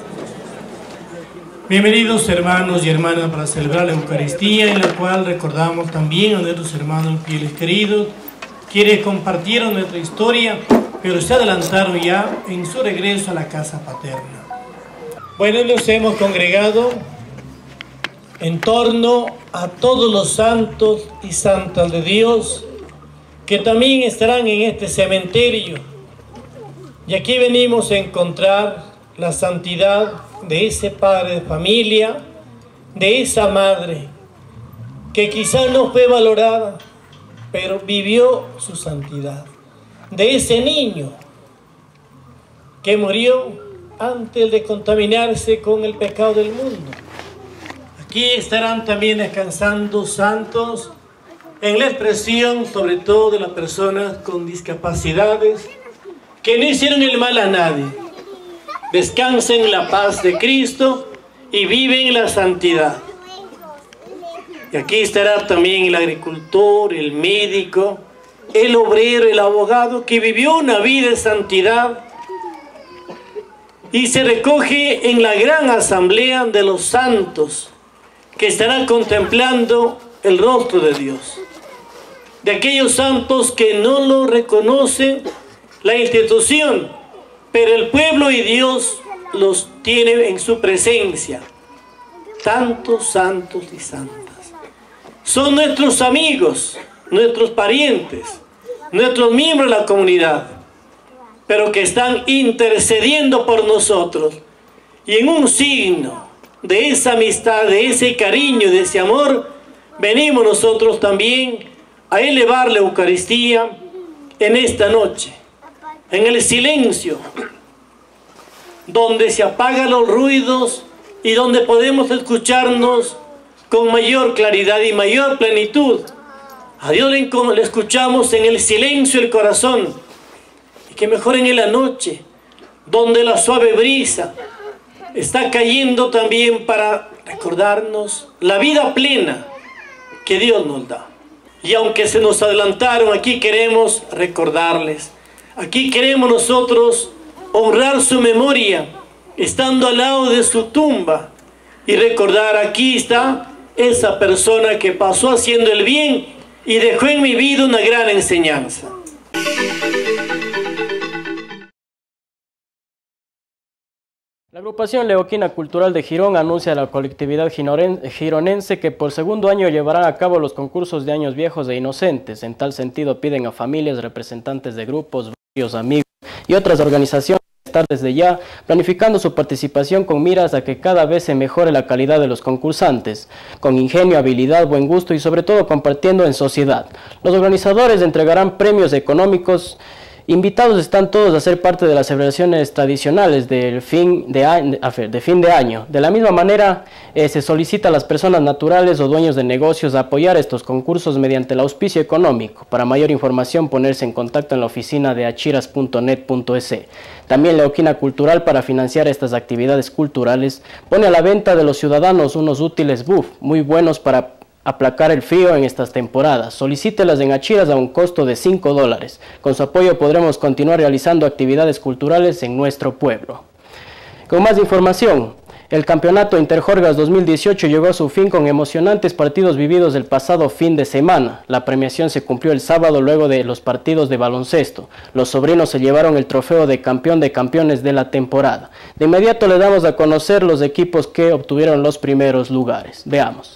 Bienvenidos hermanos y hermanas para celebrar la Eucaristía, en la cual recordamos también a nuestros hermanos fieles queridos, quienes compartieron nuestra historia, pero se adelantaron ya en su regreso a la casa paterna. Bueno, nos hemos congregado en torno a todos los santos y santas de Dios que también estarán en este cementerio. Y aquí venimos a encontrar la santidad de ese padre de familia, de esa madre que quizás no fue valorada, pero vivió su santidad. De ese niño que murió antes de contaminarse con el pecado del mundo. Aquí estarán también descansando santos en la expresión, sobre todo de las personas con discapacidades, que no hicieron el mal a nadie. Descansen en la paz de Cristo y viven la santidad. Y aquí estará también el agricultor, el médico, el obrero, el abogado, que vivió una vida de santidad y se recoge en la gran asamblea de los santos que estarán contemplando el rostro de Dios. De aquellos santos que no lo reconocen la institución, pero el pueblo y Dios los tiene en su presencia. Tantos santos y santas. Son nuestros amigos, nuestros parientes, nuestros miembros de la comunidad, pero que están intercediendo por nosotros. Y en un signo de esa amistad, de ese cariño, de ese amor, venimos nosotros también a elevar la Eucaristía en esta noche, en el silencio, donde se apagan los ruidos y donde podemos escucharnos con mayor claridad y mayor plenitud. A Dios le escuchamos en el silencio del corazón, y que mejor en la noche, donde la suave brisa está cayendo también para recordarnos la vida plena que Dios nos da. Y aunque se nos adelantaron, aquí queremos recordarles, aquí queremos nosotros honrar su memoria, estando al lado de su tumba, y recordar: aquí está esa persona que pasó haciendo el bien y dejó en mi vida una gran enseñanza. La agrupación Leoquina Cultural de Girón anuncia a la colectividad gironense que por segundo año llevarán a cabo los concursos de Años Viejos e Inocentes. En tal sentido piden a familias, representantes de grupos, varios amigos y otras organizaciones estar desde ya planificando su participación con miras a que cada vez se mejore la calidad de los concursantes, con ingenio, habilidad, buen gusto y sobre todo compartiendo en sociedad. Los organizadores entregarán premios económicos. Invitados están todos a ser parte de las celebraciones tradicionales del fin de año. De la misma manera, se solicita a las personas naturales o dueños de negocios a apoyar estos concursos mediante el auspicio económico. Para mayor información, ponerse en contacto en la oficina de achiras.net.es. También Leoquina Cultural, para financiar estas actividades culturales, pone a la venta de los ciudadanos unos útiles buff muy buenos para aplacar el frío en estas temporadas. Solicítelas en Achiras a un costo de $5. Con su apoyo podremos continuar realizando actividades culturales en nuestro pueblo. Con más información, el Campeonato Interjorgas 2018 llegó a su fin con emocionantes partidos vividos el pasado fin de semana. La premiación se cumplió el sábado luego de los partidos de baloncesto. Los sobrinos se llevaron el trofeo de campeón de campeones de la temporada. De inmediato le damos a conocer los equipos que obtuvieron los primeros lugares. Veamos.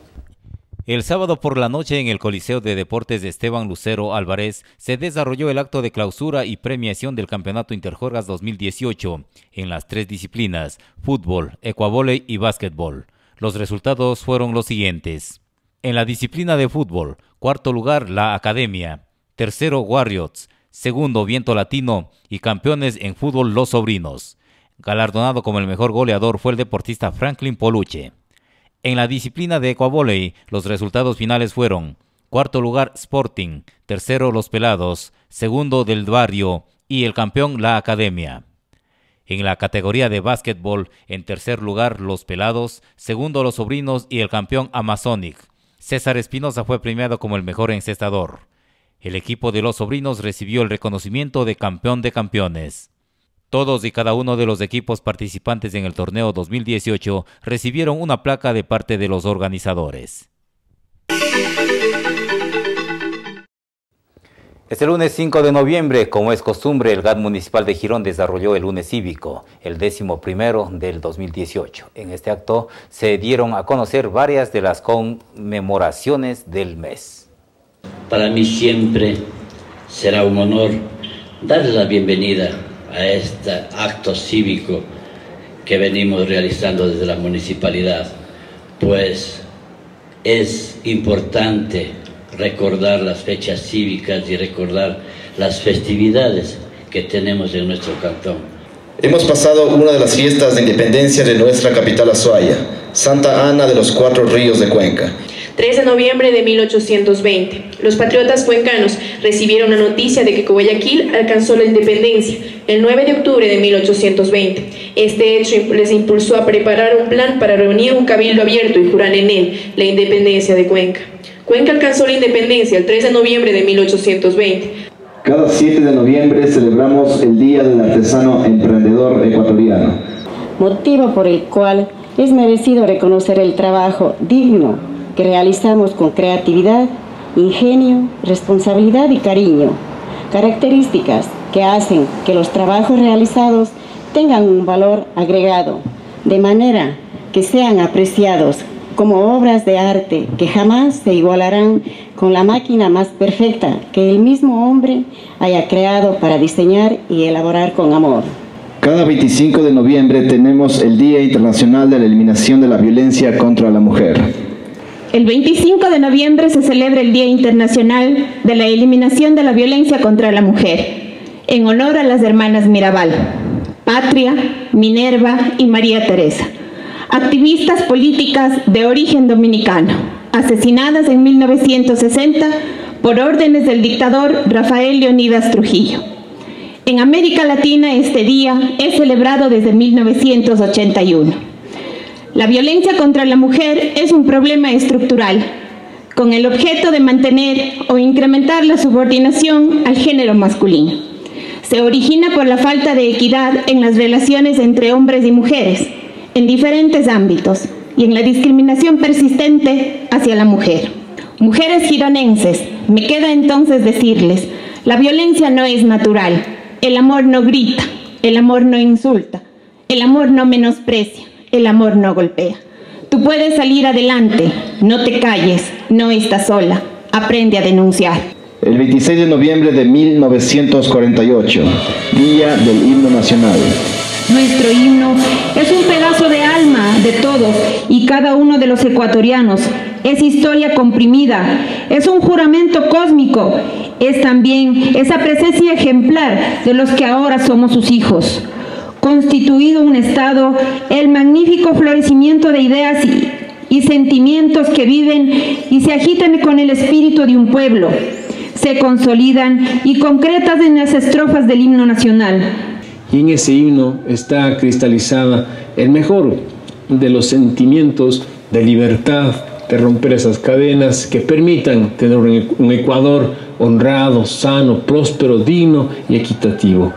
El sábado por la noche en el Coliseo de Deportes de Esteban Lucero Álvarez se desarrolló el acto de clausura y premiación del Campeonato Interjorgas 2018 en las 3 disciplinas: fútbol, ecuavóley y básquetbol. Los resultados fueron los siguientes. En la disciplina de fútbol, cuarto lugar La Academia, tercero Warriors, segundo Viento Latino y campeones en fútbol Los Sobrinos. Galardonado como el mejor goleador fue el deportista Franklin Poluche. En la disciplina de ecuavóley, los resultados finales fueron: cuarto lugar Sporting, tercero Los Pelados, segundo Del Barrio y el campeón La Academia. En la categoría de básquetbol, en tercer lugar Los Pelados, segundo Los Sobrinos y el campeón Amazonic. César Espinosa fue premiado como el mejor encestador. El equipo de Los Sobrinos recibió el reconocimiento de campeón de campeones. Todos y cada uno de los equipos participantes en el torneo 2018 recibieron una placa de parte de los organizadores. Este lunes 5 de noviembre, como es costumbre, el GAT Municipal de Girón desarrolló el lunes cívico, el 11º del 2018. En este acto se dieron a conocer varias de las conmemoraciones del mes. Para mí siempre será un honor darle la bienvenida a este acto cívico que venimos realizando desde la municipalidad, pues es importante recordar las fechas cívicas y recordar las festividades que tenemos en nuestro cantón. Hemos pasado una de las fiestas de independencia de nuestra capital Azuaya, Santa Ana de los Cuatro Ríos de Cuenca. 3 de noviembre de 1820, los patriotas cuencanos recibieron la noticia de que Guayaquil alcanzó la independencia el 9 de octubre de 1820. Este hecho les impulsó a preparar un plan para reunir un cabildo abierto y jurar en él la independencia de Cuenca. Cuenca alcanzó la independencia el 3 de noviembre de 1820. Cada 7 de noviembre celebramos el Día del Artesano Emprendedor Ecuatoriano, motivo por el cual es merecido reconocer el trabajo digno que realizamos con creatividad, ingenio, responsabilidad y cariño, características que hacen que los trabajos realizados tengan un valor agregado, de manera que sean apreciados como obras de arte que jamás se igualarán con la máquina más perfecta que el mismo hombre haya creado para diseñar y elaborar con amor. Cada 25 de noviembre tenemos el Día Internacional de la Eliminación de la Violencia contra la Mujer. El 25 de noviembre se celebra el Día Internacional de la Eliminación de la Violencia contra la Mujer, en honor a las hermanas Mirabal, Patria, Minerva y María Teresa, activistas políticas de origen dominicano, asesinadas en 1960 por órdenes del dictador Rafael Leónidas Trujillo. En América Latina este día es celebrado desde 1981. La violencia contra la mujer es un problema estructural, con el objeto de mantener o incrementar la subordinación al género masculino. Se origina por la falta de equidad en las relaciones entre hombres y mujeres, en diferentes ámbitos, y en la discriminación persistente hacia la mujer. Mujeres gironenses, me queda entonces decirles, la violencia no es natural, el amor no grita, el amor no insulta, el amor no menosprecia. El amor no golpea. Tú puedes salir adelante, no te calles, no estás sola, aprende a denunciar. El 26 de noviembre de 1948, Día del Himno Nacional. Nuestro himno es un pedazo de alma de todos y cada uno de los ecuatorianos. Es historia comprimida, es un juramento cósmico, es también esa presencia ejemplar de los que ahora somos sus hijos. Constituido un Estado, el magnífico florecimiento de ideas y sentimientos que viven y se agitan con el espíritu de un pueblo, se consolidan y concretan en las estrofas del himno nacional. Y en ese himno está cristalizada el mejor de los sentimientos de libertad, de romper esas cadenas que permitan tener un Ecuador honrado, sano, próspero, digno y equitativo.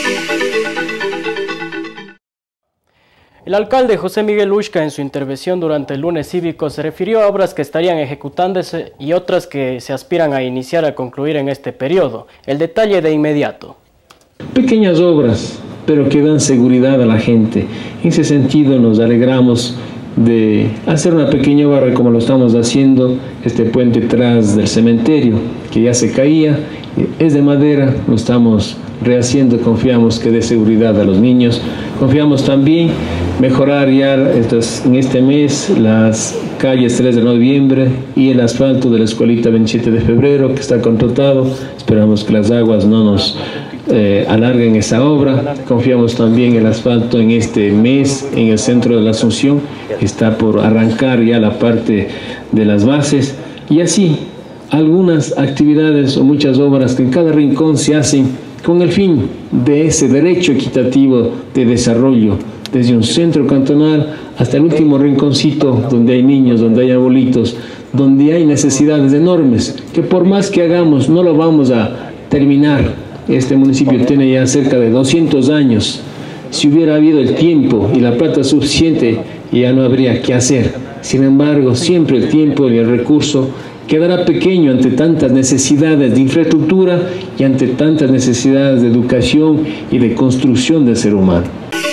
El alcalde José Miguel Uxca en su intervención durante el lunes cívico se refirió a obras que estarían ejecutándose y otras que se aspiran a iniciar a concluir en este periodo. El detalle de inmediato. Pequeñas obras, pero que dan seguridad a la gente. En ese sentido nos alegramos de hacer una pequeña obra como lo estamos haciendo, este puente tras del cementerio, que ya se caía, es de madera, lo estamos rehaciendo, confiamos que dé seguridad a los niños. Confiamos también mejorar ya en este mes las calles 3 de noviembre y el asfalto de la escuelita 27 de febrero que está contratado. Esperamos que las aguas no nos alarguen esa obra. Confiamos también el asfalto en este mes en el centro de la Asunción. Está por arrancar ya la parte de las bases y así algunas actividades o muchas obras que en cada rincón se hacen con el fin de ese derecho equitativo de desarrollo, desde un centro cantonal hasta el último rinconcito donde hay niños, donde hay abuelitos, donde hay necesidades enormes, que por más que hagamos no lo vamos a terminar. Este municipio tiene ya cerca de 200 años. Si hubiera habido el tiempo y la plata suficiente, ya no habría qué hacer. Sin embargo, siempre el tiempo y el recurso quedará pequeño ante tantas necesidades de infraestructura y ante tantas necesidades de educación y de construcción del ser humano.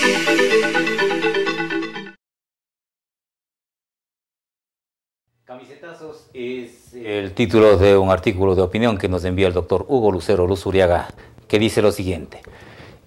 Camisetazos es el título de un artículo de opinión que nos envía el doctor Hugo Lucero Luzuriaga, que dice lo siguiente.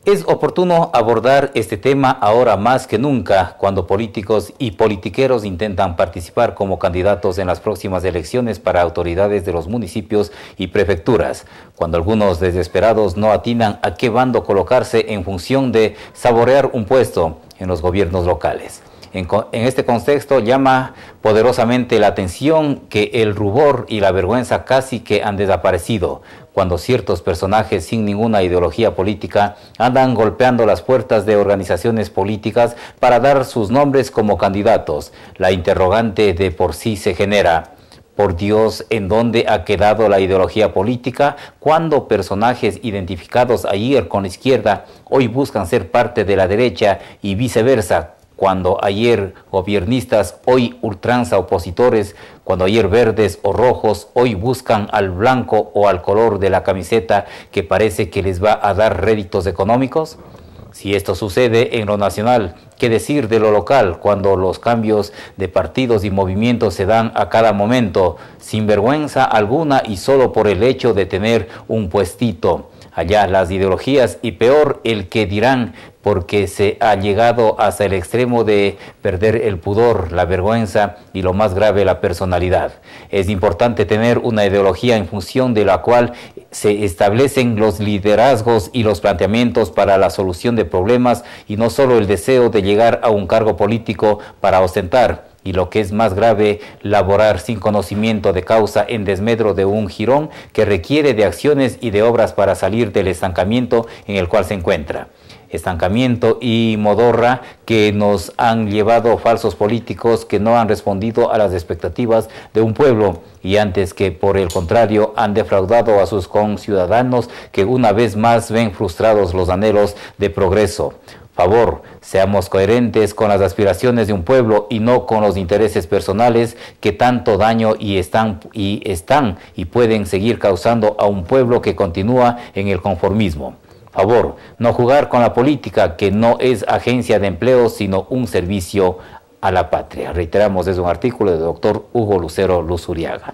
Es oportuno abordar este tema ahora más que nunca, cuando políticos y politiqueros intentan participar como candidatos en las próximas elecciones para autoridades de los municipios y prefecturas, cuando algunos desesperados no atinan a qué bando colocarse en función de saborear un puesto en los gobiernos locales. En este contexto llama poderosamente la atención que el rubor y la vergüenza casi que han desaparecido, cuando ciertos personajes sin ninguna ideología política andan golpeando las puertas de organizaciones políticas para dar sus nombres como candidatos. La interrogante de por sí se genera. Por Dios, ¿en dónde ha quedado la ideología política cuando personajes identificados ayer con la izquierda hoy buscan ser parte de la derecha y viceversa? Cuando ayer gobiernistas, hoy ultranza opositores, cuando ayer verdes o rojos, hoy buscan al blanco o al color de la camiseta que parece que les va a dar réditos económicos. Si esto sucede en lo nacional, ¿qué decir de lo local cuando los cambios de partidos y movimientos se dan a cada momento, sin vergüenza alguna y solo por el hecho de tener un puestito? Allá las ideologías y peor el que dirán, porque se ha llegado hasta el extremo de perder el pudor, la vergüenza y lo más grave, la personalidad. Es importante tener una ideología en función de la cual se establecen los liderazgos y los planteamientos para la solución de problemas y no solo el deseo de llegar a un cargo político para ostentar. Y lo que es más grave, laborar sin conocimiento de causa en desmedro de un jirón que requiere de acciones y de obras para salir del estancamiento en el cual se encuentra. Estancamiento y modorra que nos han llevado falsos políticos que no han respondido a las expectativas de un pueblo y antes que por el contrario han defraudado a sus conciudadanos que una vez más ven frustrados los anhelos de progreso. Favor, seamos coherentes con las aspiraciones de un pueblo y no con los intereses personales que tanto daño están y pueden seguir causando a un pueblo que continúa en el conformismo. Favor, no jugar con la política que no es agencia de empleo sino un servicio a la patria. Reiteramos, es un artículo del doctor Hugo Lucero Luzuriaga.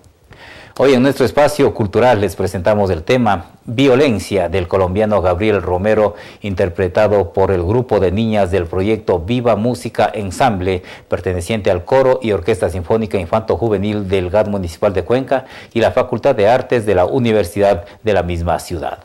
Hoy en nuestro espacio cultural les presentamos el tema Violencia del colombiano Gabriel Romero, interpretado por el grupo de niñas del proyecto Viva Música Ensamble, perteneciente al coro y orquesta sinfónica infanto-juvenil del GAD Municipal de Cuenca y la Facultad de Artes de la Universidad de la misma ciudad.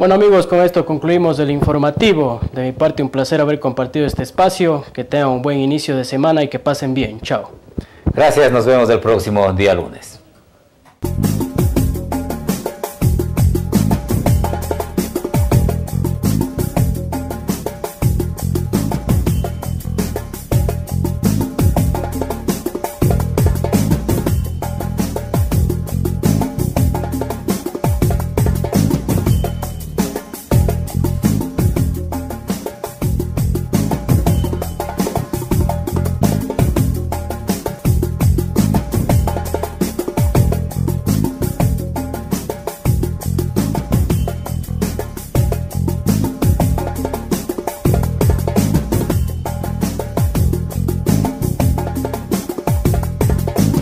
Bueno amigos, con esto concluimos el informativo. De mi parte un placer haber compartido este espacio. Que tengan un buen inicio de semana y que pasen bien. Chao. Gracias, nos vemos el próximo día lunes.